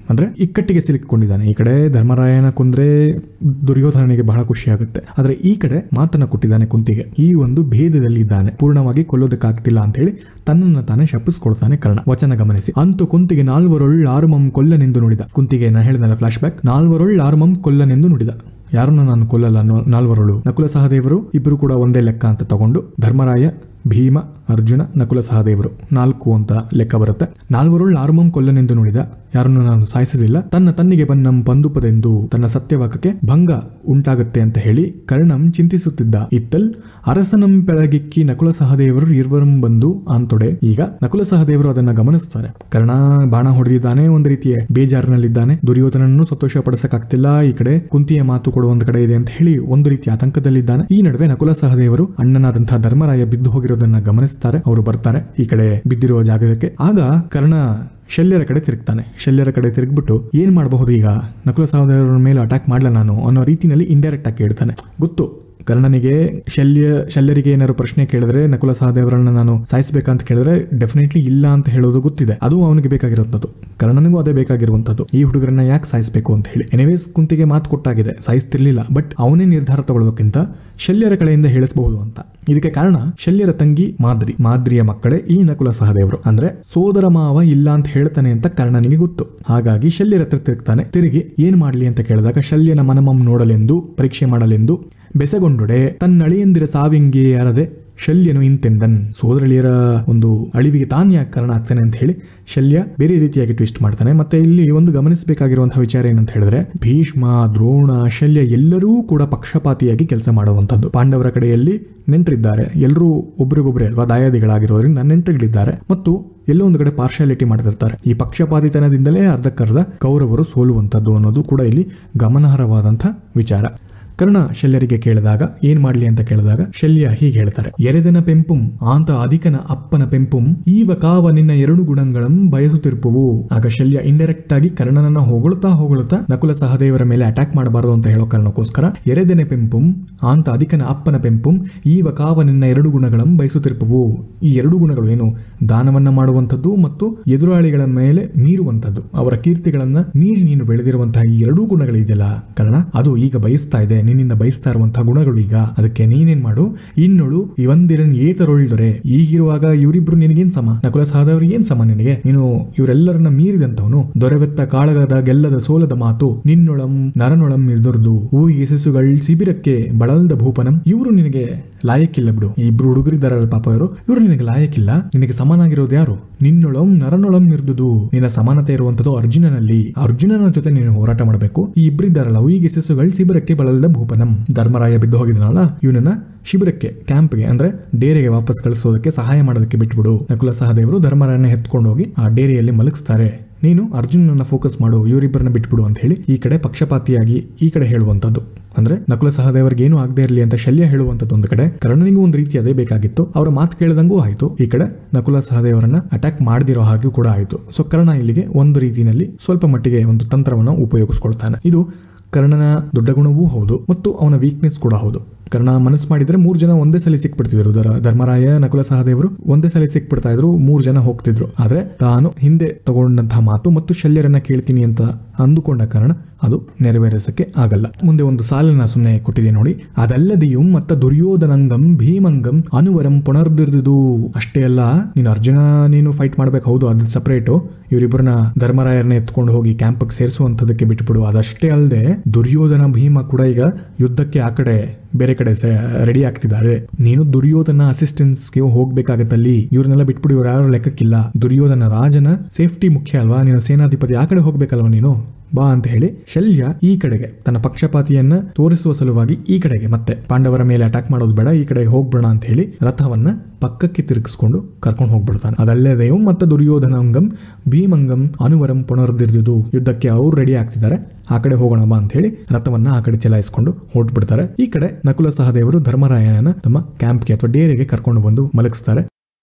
ಅಂದ್ರೆ ಇಕ್ಕಟ್ಟಿಗೆ ಸಿಲುಕಿಕೊಂಡಿದ್ದಾನೆ. ಈ ಕಡೆ ಧರ್ಮರಾಯನ ಕೊಂದ್ರೆ ದುರ್ಯೋಧನನಿಗೆ ಬಹಳ ಖುಷಿ ಆಗುತ್ತೆ, ಆದ್ರೆ ಈ ಕಡೆ ಮಾತನ್ನ ಕೊಟ್ಟಿದ್ದಾನೆ ಕುಂತಿಗೆ. ಈ ಒಂದು ಭೇದದಲ್ಲಿ ಇದ್ದಾನೆ, ಪೂರ್ಣವಾಗಿ ಕೊಲ್ಲೋದಕ್ಕಾಗ್ತಿಲ್ಲ ಅಂತ ಹೇಳಿ ತನ್ನನ್ನು ತಾನೇ ಶಪಿಸ್ಕೊಳ್ತಾನೆ ಕರ್ಣ. ವಚನ ಗಮನಿಸಿ. ಅಂತೂ ಕುಂತಿಗೆ ನಾಲ್ವರೊಳ್ ಆರುಮಂ ಕೊಲ್ಲನೆಂದು ನುಡಿದ. ಕುಂತಿಗೆ ನಾ ಹೇಳಿದಲ್ಲ ಫ್ಲಾಶ್ ಬ್ಯಾಕ್, ನಾಲ್ವರೊಳ್ ಆರುಮಂ ಕೊಲ್ಲನೆಂದು ನುಡಿದ. ಯಾರನ್ನು ನಾನು ಕೊಲ್ಲಲ್ಲ, ನಾಲ್ವರೊಳು ನಕುಲ ಸಹದೇವರು ಇಬ್ಬರು ಕೂಡ ಒಂದೇ ಲೆಕ್ಕ ಅಂತ ತಗೊಂಡು ಧರ್ಮರಾಯ, ಭೀಮ, ಅರ್ಜುನ, ನಕುಲ ಸಹದೇವರು ನಾಲ್ಕು ಅಂತ ಲೆಕ್ಕ ಬರುತ್ತೆ. ನಾಲ್ವರೊಳ್ ಆರುಮಂ ಕೊಲ್ಲನೆಂದು ನುಡಿದ, ಯಾರನ್ನು ನಾನು ಸಾಯಿಸಲಿಲ್ಲ. ತನ್ನ ತನ್ನಿಗೆ ಬನ್ನಂ ಪಂದುಪದೆಂದು, ತನ್ನ ಸತ್ಯವಾಕಕ್ಕೆ ಭಂಗ ಉಂಟಾಗುತ್ತೆ ಅಂತ ಹೇಳಿ ಕರ್ಣಂ ಚಿಂತಿಸುತ್ತಿದ್ದ. ಇತ್ತಲ್ ಅರಸನಂ ಬೆಳಗಿಕ್ಕಿ ನಕುಲ ಸಹದೇವರು ಇರುವರಂ ಬಂದು ಅಂತೊಡೆ. ಈಗ ನಕುಲ ಸಹದೇವರು ಅದನ್ನ ಗಮನಿಸ್ತಾರೆ. ಕರ್ಣ ಬಾಣ ಹೊಡೆದಿದ್ದಾನೆ, ಒಂದು ರೀತಿಯ ಬೇಜಾರಿನಲ್ಲಿದ್ದಾನೆ, ದುರ್ಯೋಧನನ್ನು ಸಂತೋಷ ಪಡಿಸಕ್ಕಾಗ್ತಿಲ್ಲ, ಈ ಕಡೆ ಕುಂತಿಯ ಮಾತು ಕೂಡ ಒಂದು ಕಡೆ ಇದೆ ಅಂತ ಹೇಳಿ ಒಂದು ರೀತಿಯ ಆತಂಕದಲ್ಲಿದ್ದಾನೆ. ಈ ನಡುವೆ ನಕುಲ ಸಹದೇವರು ಅಣ್ಣನಾದಂತಹ ಧರ್ಮರಾಯ ಬಿದ್ದು ಹೋಗಿರೋದನ್ನ ಗಮನಿಸ್ತಾರೆ. ಅವರು ಬರ್ತಾರೆ ಈ ಕಡೆ ಬಿದ್ದಿರುವ ಜಾಗಕ್ಕೆ. ಆಗ ಕರ್ಣ ಶಲ್ಯರ ಕಡೆ ತಿರುಗ್ತಾನೆ. ಶಲ್ಯರ ಕಡೆ ತಿರುಗ್ಬಿಟ್ಟು ಏನ್ ಮಾಡಬಹುದು ಈಗ, ನಕುಲ ಸಹದೇವರ ಮೇಲೆ ಅಟ್ಯಾಕ್ ಮಾಡಲ ನಾನು ಅನ್ನೋ ರೀತಿಯಲ್ಲಿ ಇಂಡೈರೆಕ್ಟ್ ಆಗಿ ಕೇಳ್ತಾನೆ. ಗೊತ್ತು ಕರ್ಣನಿಗೆ ಶಲ್ಯ ಶಲ್ಯರಿಗೆ ಏನಾದ್ರು ಪ್ರಶ್ನೆ ಕೇಳಿದ್ರೆ ನಕುಲ ಸಹದೇವರನ್ನ ನಾನು ಸಾಯಿಸಬೇಕಂತ ಕೇಳಿದ್ರೆ ಡೆಫಿನೆಟ್ಲಿ ಇಲ್ಲ ಅಂತ ಹೇಳೋದು ಗೊತ್ತಿದೆ. ಅದು ಅವನಿಗೆ ಬೇಕಾಗಿರುವಂತದ್ದು, ಕರ್ಣನಿಗೂ ಅದೇ ಬೇಕಾಗಿರುವಂತದ್ದು, ಈ ಹುಡುಗರನ್ನ ಯಾಕೆ ಸಾಯಿಸಬೇಕು ಅಂತ ಹೇಳಿ. ಎನಿವೇಸ್ ಕುಂತಿಗೆ ಮಾತು ಕೊಟ್ಟಾಗಿದೆ, ಸಾಯಿಸ್ತಿರ್ಲಿಲ್ಲ. ಬಟ್ ಅವನೇ ನಿರ್ಧಾರ ತಗೊಳ್ಳೋದಕ್ಕಿಂತ ಶಲ್ಯರ ಕಡೆಯಿಂದ ಹೇಳಿಸಬಹುದು ಅಂತ. ಇದಕ್ಕೆ ಕಾರಣ ಶಲ್ಯರ ತಂಗಿ ಮಾದ್ರಿ, ಮಾದ್ರಿಯ ಮಕ್ಕಳೇ ಈ ನಕುಲ ಸಹದೇವರು. ಅಂದ್ರೆ ಸೋದರ ಮಾವ ಇಲ್ಲ ಅಂತ ಹೇಳ್ತಾನೆ ಅಂತ ಕರ್ಣನಿಗೆ ಗೊತ್ತು. ಹಾಗಾಗಿ ಶಲ್ಯರ ಹತ್ರ ತಿರುಗ್ತಾನೆ. ತಿರುಗಿ ಏನ್ ಮಾಡ್ಲಿ ಅಂತ ಕೇಳಿದಾಗ ಶಲ್ಯನ ಮನಮಂ ನೋಡಲೆಂದು, ಪರೀಕ್ಷೆ ಮಾಡಲೆಂದು ಬೆಸಗೊಂಡೊಡೆ ತನ್ನಳಿಯಂದಿರ ಸಾವಿಂಗೆ ಯಾರದೆ ಶಲ್ಯನು ಇಂತೆಂದನ್. ಸೋದರಳಿಯರ ಒಂದು ಅಳಿವಿಗೆ ತಾನು ಯಾಕೆ ಕಾರಣ ಆಗ್ತಾನೆ ಅಂತ ಹೇಳಿ ಶಲ್ಯ ಬೇರೆ ರೀತಿಯಾಗಿ ಟ್ವಿಸ್ಟ್ ಮಾಡ್ತಾನೆ. ಮತ್ತೆ ಇಲ್ಲಿ ಒಂದು ಗಮನಿಸಬೇಕಾಗಿರುವಂತಹ ವಿಚಾರ ಏನಂತ ಹೇಳಿದ್ರೆ, ಭೀಷ್ಮ, ದ್ರೋಣ, ಶಲ್ಯ ಎಲ್ಲರೂ ಕೂಡ ಪಕ್ಷಪಾತಿಯಾಗಿ ಕೆಲಸ ಮಾಡುವಂತದ್ದು. ಪಾಂಡವರ ಕಡೆಯಲ್ಲಿ ನೆಂಟರಿದ್ದಾರೆ, ಎಲ್ಲರೂ ಒಬ್ರಿಗೊಬ್ರೆ ಅಲ್ವಾ ದಾಯಾದಿಗಳಾಗಿರೋದ್ರಿಂದ ನೆಂಟರಿಗಳಿದ್ದಾರೆ, ಮತ್ತು ಎಲ್ಲೋ ಒಂದು ಕಡೆ ಪಾರ್ಶಾಲಿಟಿ ಮಾಡ್ತಿರ್ತಾರೆ. ಈ ಪಕ್ಷಪಾತಿತನದಿಂದಲೇ ಅರ್ಧಕ್ಕರ್ಧ ಕೌರವರು ಸೋಲುವಂತದ್ದು ಅನ್ನೋದು ಕೂಡ ಇಲ್ಲಿ ಗಮನಾರ್ಹವಾದಂತಹ ವಿಚಾರ. ಕರ್ಣ ಶಲ್ಯರಿಗೆ ಕೇಳಿದಾಗ ಏನ್ ಮಾಡ್ಲಿ ಅಂತ ಕೇಳಿದಾಗ ಶಲ್ಯ ಹೀಗೆ ಹೇಳ್ತಾರೆ. ಎರೆದನ ಪೆಂಪುಂ ಆಂತ ಅಧಿಕನ ಅಪ್ಪನ ಪೆಂಪುಂ ಈವ ಕಾವ ನಿನ್ನ ಎರಡು ಗುಣಗಳಂ ಬಯಸುತ್ತಿರುಪವು. ಆಗ ಶಲ್ಯ ಇಂಡೈರೆಕ್ಟ್ ಆಗಿ ಕರ್ಣನನ್ನ ಹೊಗಳುತ್ತಾ ಹೊಗಳುತ್ತಾ ನಕುಲ ಸಹದೇವರ ಮೇಲೆ ಅಟ್ಯಾಕ್ ಮಾಡಬಾರದು ಅಂತ ಹೇಳೋ ಕಾರಣಕ್ಕೋಸ್ಕರ ಎರೆದನೆ ಪೆಂಪುಂ ಆಂತ ಅಧಿಕನ ಅಪ್ಪನ ಪೆಂಪುಂ ಈವ ಕಾವ ನಿನ್ನ ಎರಡು ಗುಣಗಳಂ ಬಯಸುತ್ತಿರುಪವು. ಈ ಎರಡು ಗುಣಗಳು ಏನು, ದಾನವನ್ನ ಮಾಡುವಂಥದ್ದು ಮತ್ತು ಎದುರಾಳಿಗಳ ಮೇಲೆ ಮೀರುವಂಥದ್ದು, ಅವರ ಕೀರ್ತಿಗಳನ್ನ ಮೀರಿ ನೀನು ಬೆಳೆದಿರುವಂತಹ ಈ ಎರಡೂ ಗುಣಗಳಿದೆಯಲ್ಲ ಕರ್ಣ, ಅದು ಈಗ ಬಯಸ್ತಾ ಇದೆ, ನಿನ್ನಿಂದ ಬಯಸ್ತಾ ಇರುವಂತಹ ಗುಣಗಳು. ಈಗ ಅದಕ್ಕೆ ನೀನೇನ್ ಮಾಡು, ಇನ್ನೊಳು ಇವಂದಿರನ್ ಏತರೊಳ್ದರೆ. ಈಗಿರುವಾಗ ಇವರಿಬ್ರು ನಿನಗೇನ್ ಸಮ, ನಕುಲ ಸಹದೇವರು ಏನ್ ಸಮ ನಿನಗೆ, ನೀನು ಇವರೆಲ್ಲರನ್ನ ಮೀರಿದಂತವನು. ದೊರೆವೆತ್ತ ಕಾಳಗದ ಗೆಲ್ಲದ ಸೋಲದ ಮಾತು ನಿನ್ನೊಳಂ ನರನೊಳಂ ನಿರ್ದುರ್ದು ಊರಿಗೆ ಸಿಸುಗಳ್ ಶಿಬಿರಕ್ಕೆ ಬಳಲ್ದ ಭೂಪನಂ. ಇವರು ನಿನಗೆ ಲಾಯಕ್ಕಿಲ್ಲ ಬಿಡು, ಈ ಇಬ್ರು ಹುಡುಗರಿದ್ದಾರಲ್ಲ ಪಾಪ ಇವರು, ಇವರು ನಿನಗೆ ಲಾಯಕ್ಕಿಲ್ಲ. ನಿನಗೆ ಸಮನಾಗಿರೋದು ಯಾರು, ನಿನ್ನೊಳಂ ನರನೊಳಂ ನಿರ್ದುದು. ನಿನ್ನ ಸಮಾನತೆ ಇರುವಂತದ್ದು ಅರ್ಜುನನಲ್ಲಿ, ಅರ್ಜುನನ ಜೊತೆ ನೀನು ಹೋರಾಟ ಮಾಡಬೇಕು. ಈ ಇಬ್ಬರಿದ್ದಾರಲ್ಲ ಊಯಿಗೆ ಸಿಸುಗಳ್ ಶಿಬಿರಕ್ಕೆ ಬಳಲ್ದ ಭೂಪನಂ. ಧರ್ಮರಾಯ ಬಿದ್ದು ಹೋಗಿದನಲ್ಲ, ಇವನನ್ನ ಶಿಬಿರಕ್ಕೆ, ಕ್ಯಾಂಪ್ಗೆ ಅಂದ್ರೆ ಡೇರೆಗೆ ವಾಪಸ್ ಕಳಿಸೋದಕ್ಕೆ ಸಹಾಯ ಮಾಡೋದಕ್ಕೆ ಬಿಟ್ಬಿಡು. ನಕುಲ ಸಹದೇವರು ಧರ್ಮರಾಯನ ಎತ್ಕೊಂಡು ಹೋಗಿ ಆ ಡೇರೆಯಲ್ಲಿ ಮಲಗಿಸ್ತಾರೆ. ನೀನು ಅರ್ಜುನನ್ನ ಫೋಕಸ್ ಮಾಡು, ಇವರಿಬ್ಬರನ್ನ ಬಿಟ್ಬಿಡು ಅಂತ ಹೇಳಿ ಈ ಕಡೆ ಪಕ್ಷಪಾತಿಯಾಗಿ ಈ ಕಡೆ ಹೇಳುವಂತದ್ದು. ಅಂದ್ರೆ ನಕುಲ ಸಹದೇವರಿಗೆ ಏನು ಆಗದೆ ಇರಲಿ ಅಂತ ಶಲ್ಯ ಹೇಳುವಂತದ್ದು ಒಂದು ಕಡೆ, ಕರ್ಣನಿಗೂ ಒಂದು ರೀತಿ ಅದೇ ಬೇಕಾಗಿತ್ತು. ಅವರ ಮಾತು ಕೇಳಿದಂಗೂ ಆಯ್ತು, ಈ ಕಡೆ ನಕುಲ ಸಹದೇವರನ್ನ ಅಟ್ಯಾಕ್ ಮಾಡದಿರೋ ಹಾಗೆ ಕೂಡ ಆಯ್ತು. ಸೊ ಕರ್ಣ ಇಲ್ಲಿಗೆ ಒಂದು ರೀತಿಯಲ್ಲಿ ಸ್ವಲ್ಪ ಮಟ್ಟಿಗೆ ಒಂದು ತಂತ್ರವನ್ನು ಉಪಯೋಗಿಸ್ಕೊಳ್ತಾನೆ. ಇದು ಕರ್ಣನ ದೊಡ್ಡ ಗುಣವೂ ಹೌದು ಮತ್ತು ಅವನ ವೀಕ್ನೆಸ್ ಕೂಡ ಹೌದು. ಕರ್ಣ ಮನಸ್ಸು ಮಾಡಿದ್ರೆ ಮೂರ್ ಜನ ಒಂದೇ ಸಲ ಸಿಕ್ಬಿಡ್ತಿದ್ರು. ಧರ್ಮರಾಯ, ನಕುಲ ಸಹದೇವರು ಒಂದೇ ಸಲ ಸಿಕ್ಬಿಡ್ತಾ ಇದ್ರು, ಮೂರ್ ಜನ ಹೋಗ್ತಿದ್ರು. ಆದ್ರೆ ತಾನು ಹಿಂದೆ ತಗೊಂಡಂತಹ ಮಾತು ಮತ್ತು ಶಲ್ಯರನ್ನ ಕೇಳ್ತೀನಿ ಅಂತ ಅಂದುಕೊಂಡ ಕಾರಣ ಅದು ನೆರವೇರಿಸಕ್ಕೆ ಆಗಲ್ಲ. ಮುಂದೆ ಒಂದು ಸಾಲನ್ನ ಸುಮ್ಮನೆ ಕೊಟ್ಟಿದೆ ನೋಡಿ. ಅದಲ್ಲದೆಯೂ ಮತ್ತ ದುರ್ಯೋಧನಂಗಂ ಭೀಮಂಗಂ ಅನುವರಂ ಪುನರ್ದಿರ್ದುದು. ಅಷ್ಟೇ ಅಲ್ಲ, ನೀನು ಅರ್ಜುನ ನೀನು ಫೈಟ್ ಮಾಡ್ಬೇಕು, ಹೌದು ಅದು ಸಪರೇಟು. ಇವರಿಬ್ಬರನ್ನ ಧರ್ಮರಾಯರನ್ನ ಎತ್ಕೊಂಡು ಹೋಗಿ ಕ್ಯಾಂಪ್ಗೆ ಸೇರಿಸುವಂತದಕ್ಕೆ ಬಿಟ್ಬಿಡು. ಅದಷ್ಟೇ ಅಲ್ಲದೆ ದುರ್ಯೋಧನ, ಭೀಮ ಕೂಡ ಈಗ ಯುದ್ಧಕ್ಕೆ ಆ ಕಡೆ ಬೇರೆ ಕಡೆ ರೆಡಿ ಆಗ್ತಿದ್ದಾರೆ. ನೀನು ದುರ್ಯೋಧನ ಅಸಿಸ್ಟೆನ್ಸ್ಗೆ ಹೋಗ್ಬೇಕಾಗತ್ತಲ್ಲಿ. ಇವ್ರನ್ನೆಲ್ಲ ಬಿಟ್ಬಿಡು, ಇವ್ರು ಯಾರು ಲೆಕ್ಕಕ್ಕಿಲ್ಲ. ದುರ್ಯೋಧನ ರಾಜನ ಸೇಫ್ಟಿ ಮುಖ್ಯ ಅಲ್ವಾ, ನೀನು ಸೇನಾಧಿಪತಿ ಆ ಕಡೆ ಹೋಗ್ಬೇಕಲ್ವಾ ನೀನು, ಬಾ ಅಂತ ಹೇಳಿ ಶಲ್ಯ ಈ ಕಡೆಗೆ ತನ್ನ ಪಕ್ಷಪಾತಿಯನ್ನ ತೋರಿಸುವ ಸಲುವಾಗಿ ಈ ಕಡೆಗೆ ಮತ್ತೆ ಪಾಂಡವರ ಮೇಲೆ ಅಟ್ಯಾಕ್ ಮಾಡೋದು ಬೇಡ, ಈ ಕಡೆಗೆ ಹೋಗ್ಬೇಡ ಅಂತ ಹೇಳಿ ರಥವನ್ನ ಪಕ್ಕಕ್ಕೆ ತಿರುಗಿಸ್ಕೊಂಡು ಕರ್ಕೊಂಡು ಹೋಗ್ಬಿಡ್ತಾನೆ. ಅದಲ್ಲದೆ ಮತ್ತೆ ದುರ್ಯೋಧನಂಗಂ ಭೀಮಂಗಂ ಅನುವರಂ ಪುನರ್ದಿರ್ದುದು. ಯುದ್ಧಕ್ಕೆ ಅವ್ರು ರೆಡಿ ಆಗ್ತಿದ್ದಾರೆ, ಆ ಕಡೆ ಹೋಗೋಣ ಬಾ ಅಂತ ಹೇಳಿ ರಥವನ್ನ ಆ ಕಡೆ ಚಲಾಯಿಸ್ಕೊಂಡು ಹೊರಟ್ಬಿಡ್ತಾರೆ. ಈ ಕಡೆ ನಕುಲ ಸಹದೇವರು ಧರ್ಮರಾಯನನ್ನ ತಮ್ಮ ಕ್ಯಾಂಪ್ಗೆ ಅಥವಾ ಡೇರೆಗೆ ಕರ್ಕೊಂಡು ಬಂದು ಮಲಗಿಸ್ತಾರೆ.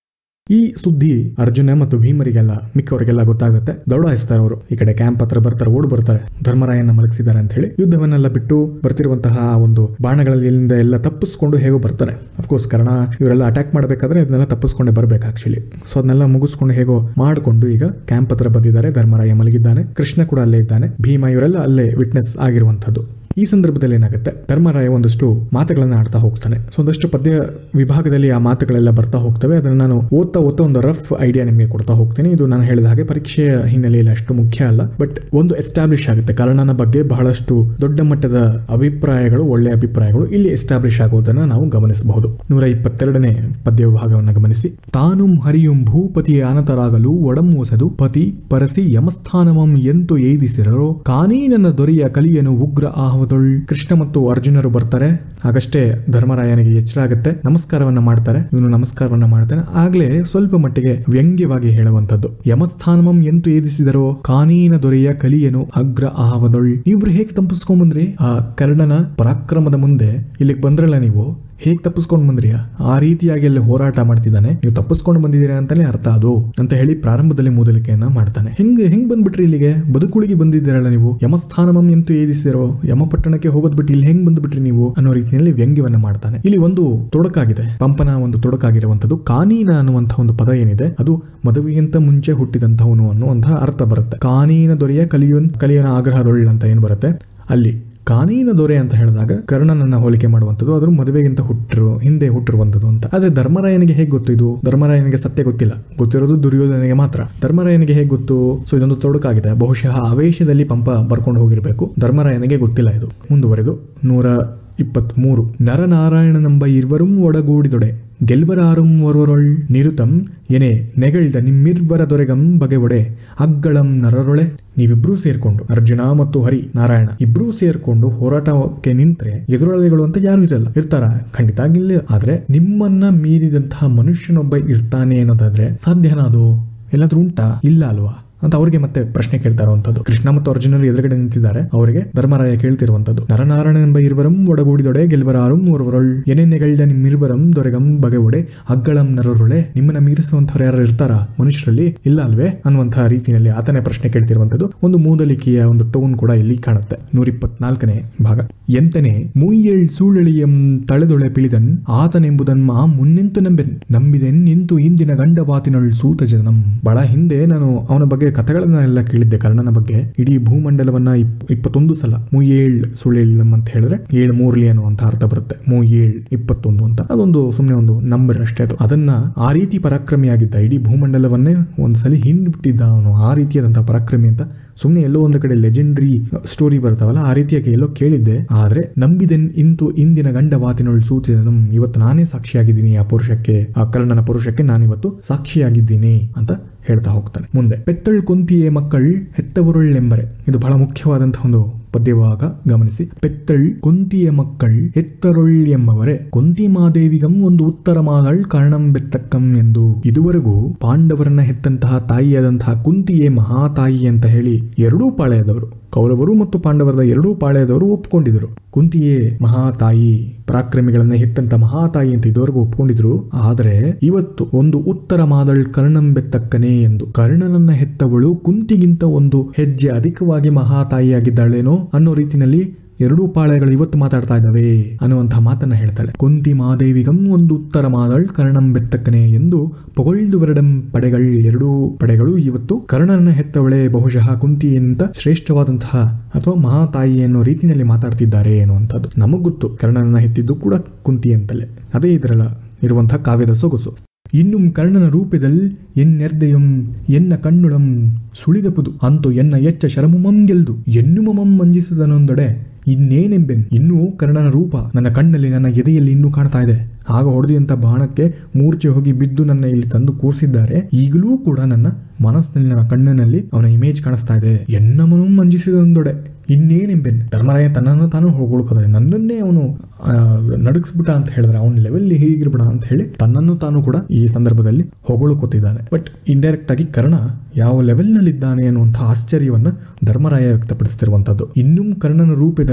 ಈ ಸುದ್ದಿ ಅರ್ಜುನ ಮತ್ತು ಭೀಮರಿಗೆಲ್ಲ ಮಿಕ್ಕವರಿಗೆಲ್ಲ ಗೊತ್ತಾಗುತ್ತೆ. ದೌಡಾಯಿಸ್ತಾರೆ ಅವರು. ಈ ಕಡೆ ಕ್ಯಾಂಪ್ ಹತ್ರ ಬರ್ತಾರೆ, ಓಡ್ ಬರ್ತಾರೆ, ಧರ್ಮರಾಯನ ಮಲಗಿಸಿದ್ದಾರೆ ಅಂತ ಹೇಳಿ. ಯುದ್ಧವನ್ನೆಲ್ಲ ಬಿಟ್ಟು ಬರ್ತಿರುವಂತಹ ಒಂದು ಬಾಣಗಳಿಂದ ಎಲ್ಲ ತಪ್ಪಿಸ್ಕೊಂಡು ಹೇಗೋ ಬರ್ತಾರೆ. ಅಫ್ಕೋರ್ಸ್ ಕರ್ಣ ಇವರೆಲ್ಲ ಅಟ್ಯಾಕ್ ಮಾಡಬೇಕಾದ್ರೆ ಅದನ್ನೆಲ್ಲ ತಪ್ಪಿಸ್ಕೊಂಡೆ ಬರ್ಬೇಕು ಆಕ್ಚುಲಿ. ಸೊ ಅದನ್ನೆಲ್ಲ ಮುಗಿಸ್ಕೊಂಡು ಹೇಗೋ ಮಾಡಿಕೊಂಡು ಈಗ ಕ್ಯಾಂಪ್ ಹತ್ರ ಬಂದಿದ್ದಾರೆ. ಧರ್ಮರಾಯ ಮಲಗಿದ್ದಾನೆ, ಕೃಷ್ಣ ಕೂಡ ಅಲ್ಲೇ ಇದ್ದಾನೆ, ಭೀಮ ಇವರೆಲ್ಲ ಅಲ್ಲೇ ವಿಟ್ನೆಸ್ ಆಗಿರುವಂತದ್ದು. ಈ ಸಂದರ್ಭದಲ್ಲಿ ಏನಾಗುತ್ತೆ, ಧರ್ಮರಾಯ ಒಂದಷ್ಟು ಮಾತುಗಳನ್ನ ಆಡ್ತಾ ಹೋಗ್ತಾನೆ. ಸೊ ಒಂದಷ್ಟು ಪದ್ಯ ವಿಭಾಗದಲ್ಲಿ ಆ ಮಾತುಗಳೆಲ್ಲ ಬರ್ತಾ ಹೋಗ್ತವೆ. ಅದನ್ನ ನಾನು ಓದ್ತಾ ಓದ್ತಾ ಒಂದು ರಫ್ ಐಡಿಯಾ ನಿಮಗೆ ಕೊಡ್ತಾ ಹೋಗ್ತೀನಿ. ಇದು ನಾನು ಹೇಳಿದ ಹಾಗೆ ಪರೀಕ್ಷೆಯ ಹಿನ್ನೆಲೆಯಲ್ಲಿ ಅಷ್ಟು ಮುಖ್ಯ ಅಲ್ಲ, ಬಟ್ ಒಂದು ಎಸ್ಟಾಬ್ಲಿಷ್ ಆಗುತ್ತೆ. ಕರ್ಣನ ಬಗ್ಗೆ ಬಹಳಷ್ಟು ದೊಡ್ಡ ಮಟ್ಟದ ಅಭಿಪ್ರಾಯಗಳು, ಒಳ್ಳೆಯ ಅಭಿಪ್ರಾಯಗಳು ಇಲ್ಲಿ ಎಸ್ಟಾಬ್ಲಿಷ್ ಆಗೋದನ್ನ ನಾವು ಗಮನಿಸಬಹುದು. ನೂರ ಇಪ್ಪತ್ತೆರಡನೇ ಪದ್ಯ ವಿಭಾಗವನ್ನು ಗಮನಿಸಿ. ತಾನುಂ ಹರಿಯುಂ ಭೂಪತಿ ಅನತರಾಗಲು ಒಡಂ ಹೊಸದು ಪತಿ ಪರಸಿ ಯಮಸ್ಥಾನಮಂ ಎಂತು ಏದಿಸಿರೋ ಕಾನೀನನ ದೊರೆಯ ಕಲಿಯನು ಉಗ್ರ ಆಹ್ವ. ಕೃಷ್ಣ ಮತ್ತು ಅರ್ಜುನರು ಬರ್ತಾರೆ. ಆಗಷ್ಟೇ ಧರ್ಮರಾಯನಿಗೆ ಎಚ್ಚರ ಆಗುತ್ತೆ. ನಮಸ್ಕಾರವನ್ನ ಮಾಡ್ತಾರೆ. ಇವನು ನಮಸ್ಕಾರವನ್ನ ಮಾಡ್ತಾನೆ. ಆಗ್ಲೇ ಸ್ವಲ್ಪ ಮಟ್ಟಿಗೆ ವ್ಯಂಗ್ಯವಾಗಿ ಹೇಳುವಂತದ್ದು. ಯಮಸ್ಥಾನಮಂ ಎಂತು ಏದಿಸಿದರೋ ಕಾನೀನ ದೊರೆಯ ಕಲಿಯನು ಅಗ್ರ ಆಹವದೊಳ್. ನೀವಿಬ್ರು ಹೇಗೆ ತಪ್ಪಿಸ್ಕೊಂಡ್ ಬಂದ್ರಿ ಆ ಕರ್ಣನ ಪರಾಕ್ರಮದ ಮುಂದೆ? ಇಲ್ಲಿಗೆ ಬಂದ್ರಲ್ಲ ನೀವು, ಹೇಗ್ ತಪ್ಪಿಸ್ಕೊಂಡು ಬಂದ್ರಿ? ಆ ರೀತಿಯಾಗಿ ಅಲ್ಲಿ ಹೋರಾಟ ಮಾಡ್ತಿದ್ದಾನೆ, ನೀವು ತಪ್ಪಿಸ್ಕೊಂಡು ಬಂದಿದ್ದೀರಾ ಅಂತಾನೆ ಅರ್ಥ ಅದು ಅಂತ ಹೇಳಿ ಪ್ರಾರಂಭದಲ್ಲಿ ಮೂದಲಿಕೆಯನ್ನ ಮಾಡ್ತಾನೆ. ಹೆಂಗ್ ಹೆಂಗ್ ಬಂದ್ಬಿಟ್ರಿ ಇಲ್ಲಿಗೆ? ಬದುಕುಳಿಗೆ ಬಂದಿದ್ದೀರಲ್ಲ ನೀವು. ಯಮಸ್ಥಾನಮಂ ಎಂತೂ ಏದಿಸಿರೋ, ಯಮಪಟ್ಟಣಕ್ಕೆ ಹೋಗೋದ್ ಬಿಟ್ಟು ಇಲ್ಲಿ ಹೆಂಗ್ ಬಂದ್ಬಿಟ್ರಿ ನೀವು ಅನ್ನೋ ರೀತಿಯಲ್ಲಿ ವ್ಯಂಗ್ಯವನ್ನ ಮಾಡ್ತಾನೆ. ಇಲ್ಲಿ ಒಂದು ತೊಡಕಾಗಿದೆ, ಪಂಪನ ಒಂದು ತೊಡಕಾಗಿರುವಂತದ್ದು. ಕಾನೀನ ಅನ್ನುವಂತಹ ಒಂದು ಪದ ಏನಿದೆ ಅದು ಮದುವೆಗಿಂತ ಮುಂಚೆ ಹುಟ್ಟಿದಂತವನು ಅನ್ನುವಂತಹ ಅರ್ಥ ಬರುತ್ತೆ. ಕಾನೀನ ದೊರೆಯ ಕಲಿಯೋನ್ ಕಲಿಯನ ಆಗ್ರಹದೊಳ್ಳ ಅಂತ ಏನ್ ಬರುತ್ತೆ ಅಲ್ಲಿ. ಕಾನೀನ ದೊರೆ ಅಂತ ಹೇಳಿದಾಗ ಕರ್ಣನನ್ನ ಹೋಲಿಕೆ ಮಾಡುವಂಥದ್ದು, ಅದ್ರ ಮದುವೆಗಿಂತ ಹುಟ್ಟಿರು ಹಿಂದೆ ಹುಟ್ಟಿರುವಂಥದ್ದು ಅಂತ. ಆದ್ರೆ ಧರ್ಮರಾಯನಿಗೆ ಹೇಗೆ ಗೊತ್ತು ಇದು? ಧರ್ಮರಾಯನಿಗೆ ಸತ್ಯ ಗೊತ್ತಿಲ್ಲ, ಗೊತ್ತಿರೋದು ದುರ್ಯೋಧನಿಗೆ ಮಾತ್ರ. ಧರ್ಮರಾಯನಿಗೆ ಹೇಗೆ ಗೊತ್ತು? ಸೊ ಇದೊಂದು ತೊಡಕಾಗಿದೆ. ಬಹುಶಃ ಆವೇಶದಲ್ಲಿ ಪಂಪ ಬರ್ಕೊಂಡು ಹೋಗಿರ್ಬೇಕು, ಧರ್ಮರಾಯನಿಗೆ ಗೊತ್ತಿಲ್ಲ ಇದು. ಮುಂದುವರೆದು ನೂರ ಇಪ್ಪತ್ತ್ ಮೂರು. ನರನಾರಾಯಣನೆಂಬ ಇರುವರೂ ಒಡಗೂಡಿದೊಡೆ ಗೆಲ್ವರಾರುಂ ಒರೊರೊಳ್ ನಿರುತಂ ಎನೆ ನೆಗಳ್ದ ನಿಮ್ಮಿರ್ವರ ದೊರೆಗಂ ಬಗೆವೊಡೆ ಅಗ್ಗಳಂ ನರರೊಳೆ. ನೀವಿಬ್ರೂ ಸೇರ್ಕೊಂಡು, ಅರ್ಜುನ ಮತ್ತು ಹರಿ ನಾರಾಯಣ ಇಬ್ರೂ ಸೇರ್ಕೊಂಡು ಹೋರಾಟಕ್ಕೆ ನಿಂತ್ರೆ ಎದುರಾಳಿಗಳು ಅಂತ ಯಾರು ಇರಲ್ಲ. ಇರ್ತಾರ? ಖಂಡಿತ ಆಗಿಲ್ಲ. ಆದ್ರೆ ನಿಮ್ಮನ್ನ ಮೀರಿದಂತಹ ಮನುಷ್ಯನೊಬ್ಬ ಇರ್ತಾನೆ ಅನ್ನೋದಾದ್ರೆ ಸಾಧ್ಯನಾ? ಅದು ಎಲ್ಲಾದ್ರೂ ಉಂಟಾ? ಇಲ್ಲ ಅಲ್ವಾ ಅಂತ ಅವ್ರಿಗೆ ಮತ್ತೆ ಪ್ರಶ್ನೆ ಕೇಳ್ತಾರಂತದ್ದು. ಕೃಷ್ಣ ಮತ್ತು ಅರ್ಜುನರು ಎದುರುಗಡೆ ನಿಂತಿದ್ದಾರೆ, ಅವರಿಗೆ ಧರ್ಮರಾಯ ಕೇಳ್ತಿರುವಂತದ್ದು. ನರನಾರಾಯಣನೆಂಬ ಇರುವರಂ ಒಡಗೂಡಿದೊಡೆ ಗೆಲ್ವರಾರುಂ ಒರವರೊಳ್ ಎನೆನೆಗಳ್ದ ನಿಮ್ಮಿರುವರಂ ದೊರೆಗಂ ಬಗೆವೊಡೆ ಅಗ್ಗಳಂ ನರರೊಳೆ. ನಿಮ್ಮನ್ನ ಮೀರಿಸುವಂತವ್ರು ಯಾರು ಇರ್ತಾರ ಮನುಷ್ಯರಲ್ಲಿ? ಇಲ್ಲ ಅಲ್ವೇ ಅನ್ನುವಂತಹ ರೀತಿಯಲ್ಲಿ ಆತನೇ ಪ್ರಶ್ನೆ ಕೇಳ್ತಿರುವಂತದ್ದು. ಒಂದು ಮೂದಲಿಕೆಯ ಒಂದು ಟೋನ್ ಕೂಡ ಇಲ್ಲಿ ಕಾಣುತ್ತೆ. ನೂರ ಇಪ್ಪತ್ನಾಲ್ಕನೇ ಭಾಗ. ಎಂತನೆ ಮುಯ್ಯಳ್ ಸೂಳಳಿಯಂ ತಳೆದೊಳೆ ಪಿಳಿದನ್ ಆತನೆಂಬುದನ್ ಆ ಮುನ್ನೆಂತು ನಂಬೆನ್ ನಂಬಿದೆನ್ ನಿಂತು ಇಂದಿನ ಗಂಡವಾತಿನೊಳ್ ಸೂತ ಜನಂ. ಬಹಳ ಹಿಂದೆ ನಾನು ಅವನ ಬಗ್ಗೆ ಕಥೆಗಳನ್ನೆಲ್ಲ ಕೇಳಿದ್ದೆ. ಕರ್ಣನ ಬಗ್ಗೆ ಇಡೀ ಭೂಮಂಡಲವನ್ನ ಇಪ್ಪತ್ತೊಂದು ಸಲ ಮುಯ್ಯೇಳ್ ಸುಳೇಳಂ ಅಂತ ಹೇಳಿದ್ರೆ ಏಳ್ ಮೂರ್ಲಿ ಅನ್ನುವಂತ ಅರ್ಥ ಬರುತ್ತೆ. ಮುಯ್ಯೇಳ್ ಇಪ್ಪತ್ತೊಂದು ಅಂತ ಅದೊಂದು ಸುಮ್ಮನೆ ಒಂದು ನಂಬರ್ ಅಷ್ಟೇ. ಅದು ಅದನ್ನ ಆ ರೀತಿ ಪರಾಕ್ರಮಿಯಾಗಿದ್ದ, ಇಡೀ ಭೂಮಂಡಲವನ್ನೇ ಒಂದ್ಸಲಿ ಹಿಂಡ್ಬಿಟ್ಟಿದ್ದ ಅವನು. ಆ ರೀತಿಯಾದಂತಹ ಪರಾಕ್ರಮಿ ಅಂತ ಸುಮ್ಮನೆ ಎಲ್ಲೋ ಒಂದು ಕಡೆ ಲೆಜೆಂಡ್ರಿ ಸ್ಟೋರಿ ಬರ್ತಾವಲ್ಲ, ಆ ರೀತಿಯಾಗಿ ಎಲ್ಲೋ ಕೇಳಿದ್ದೆ. ಆದ್ರೆ ನಂಬಿದೆನ್ ಇಂತು ಇಂದಿನ ಗಂಡವಾತಿನೊಳ್ ಸೂಚಿದನಂ. ಇವತ್ತು ನಾನೇ ಸಾಕ್ಷಿಯಾಗಿದ್ದೀನಿ ಆ ಪುರುಷಕ್ಕೆ, ಆ ಕರ್ಣನ ಪುರುಷಕ್ಕೆ ನಾನಿವತ್ತು ಸಾಕ್ಷಿಯಾಗಿದ್ದೀನಿ ಅಂತ ಹೇಳ್ತಾ ಹೋಗ್ತಾನೆ. ಮುಂದೆ ಪೆತ್ತಳ್ ಕುಂತಿಯೇ ಮಕ್ಕಳ್ ಹೆತ್ತವರುಳ್ಳೆಂಬರೆ. ಇದು ಬಹಳ ಮುಖ್ಯವಾದಂತಹ ಒಂದು ಪದ್ಯವಾಗ ಗಮನಿಸಿ. ಪೆತ್ತಳ್ ಕುಂತಿಯ ಮಕ್ಕಳ್ ಹೆತ್ತರೊಳ್ ಎಂಬವರೇ ಕುಂತಿ ಮಾದೇವಿಗಂ ಒಂದು ಉತ್ತರ ಮಾದಳ್ ಕರ್ಣಂ ಬೆತ್ತಕ್ಕಂ ಎಂದು. ಇದುವರೆಗೂ ಪಾಂಡವರನ್ನ ಹೆತ್ತಂತಹ ತಾಯಿಯಾದಂತಹ ಕುಂತಿಯೇ ಮಹಾತಾಯಿ ಅಂತ ಹೇಳಿ ಎರಡೂ ಪಾಳೆಯದವರು, ಕೌರವರು ಮತ್ತು ಪಾಂಡವರದ ಎರಡೂ ಪಾಳೆಯದವರು ಒಪ್ಕೊಂಡಿದ್ರು. ಕುಂತಿಯೇ ಮಹಾತಾಯಿ, ಪರಾಕ್ರಮಿಗಳನ್ನ ಹೆತ್ತಂತ ಮಹಾತಾಯಿ ಅಂತ ಇದುವರೆಗೂ ಒಪ್ಕೊಂಡಿದ್ರು. ಆದ್ರೆ ಇವತ್ತು ಒಂದು ಉತ್ತರ ಮಾದಳ್ ಕರ್ಣಂ ಬೆತ್ತಕ್ಕನೆ ಎಂದು. ಕರ್ಣನನ್ನ ಹೆತ್ತವಳು ಕುಂತಿಗಿಂತ ಒಂದು ಹೆಜ್ಜೆ ಅಧಿಕವಾಗಿ ಮಹಾತಾಯಿಯಾಗಿದ್ದಾಳೇನೋ ಅನ್ನೋ ರೀತಿಯಲ್ಲಿ ಎರಡೂ ಪಾಳೆಗಳು ಇವತ್ತು ಮಾತಾಡ್ತಾ ಇದ್ದಾವೆ ಅನ್ನುವಂತಹ ಮಾತನ್ನ ಹೇಳ್ತಾಳೆ. ಕುಂತಿ ಮಾದೇವಿಗಂ ಒಂದು ಉತ್ತರ ಮಾದಳ್ ಕರ್ಣಂ ಬೆತ್ತಕ್ಕನೆ ಎಂದು ಪೊಗಳ್ದುವರಡಂ ಪಡೆಗಳು, ಎರಡೂ ಪಡೆಗಳು ಇವತ್ತು ಕರ್ಣನ ಹೆತ್ತವಳೆ ಬಹುಶಃ ಕುಂತಿಯಂತ ಶ್ರೇಷ್ಠವಾದಂತಹ ಅಥವಾ ಮಹಾತಾಯಿ ಅನ್ನೋ ರೀತಿಯಲ್ಲಿ ಮಾತಾಡ್ತಿದ್ದಾರೆ ಅನ್ನುವಂಥದ್ದು. ನಮಗ್ ಗೊತ್ತು ಕರ್ಣನನ್ನ ಹೆತ್ತಿದ್ದು ಕೂಡ ಕುಂತಿ ಅಂತಲೇ. ಅದೇ ಇದರಲ್ಲ ಇರುವಂತಹ ಕಾವ್ಯದ ಸೊಗಸು. ಇನ್ನುಂ ಕರ್ಣನ ರೂಪದಲ್ ಎನ್ನೆರ್ದೆಯಂ ಎನ್ನ ಕಣ್ಣುಳಂ ಸುಳಿದಪುದು ಅಂತು ಎನ್ನ ಎಚ್ಚ ಶರಮುಮಂ ಗೆಲ್ದು ಎನ್ನುಮಮಂ ಮಂಜಿಸದನೊಂದೊಡೆ ಇನ್ನೇನೆಂಬೆನ್. ಇನ್ನೂ ಕರ್ಣನ ರೂಪ ನನ್ನ ಕಣ್ಣಲ್ಲಿ, ನನ್ನ ಎದೆಯಲ್ಲಿ ಇನ್ನೂ ಕಾಣ್ತಾ ಇದೆ. ಆಗ ಹೊಡೆದಂತ ಬಾಣಕ್ಕೆ ಮೂರ್ಛೆ ಹೋಗಿ ಬಿದ್ದು ನನ್ನ ಇಲ್ಲಿ ತಂದು ಕೂರಿಸಿದ್ದಾರೆ. ಈಗಲೂ ಕೂಡ ನನ್ನ ಮನಸ್ಸಿನಲ್ಲಿ, ನನ್ನ ಕಣ್ಣಿನಲ್ಲಿ ಅವನ ಇಮೇಜ್ ಕಾಣಿಸ್ತಾ ಇದೆ. ಎನ್ನಮನು ಮಂಜಿಸಿದೊಂದೊಡೆ ಇನ್ನೇನೆಂಬೆನ್. ಧರ್ಮರಾಯ ತನ್ನನ್ನು ತಾನು ಹೊಗಳ್ಕೋದ, ನನ್ನನ್ನೇ ಅವನು ನಡಗಿಸ್ಬಿಟ್ಟ ಅಂತ ಹೇಳಿದ್ರೆ ಅವನ ಲೆವೆಲ್ ಹೀಗಿರ್ಬಿಡ ಅಂತ ಹೇಳಿ ತನ್ನನ್ನು ತಾನು ಕೂಡ ಈ ಸಂದರ್ಭದಲ್ಲಿ ಹೊಗಳ್ಕೋತಿದ್ದಾನೆ. ಬಟ್ ಇಂಡೈರೆಕ್ಟ್ ಆಗಿ ಕರ್ಣ ಯಾವ ಲೆವೆಲ್ ನಲ್ಲಿ ಇದ್ದಾನೆ ಅನ್ನುವಂತಹ ಆಶ್ಚರ್ಯವನ್ನ ಧರ್ಮರಾಯ ವ್ಯಕ್ತಪಡಿಸ್ತಿರುವಂತದ್ದು. ಇನ್ನೂ ಕರ್ಣನ ರೂಪದಲ್ಲಿ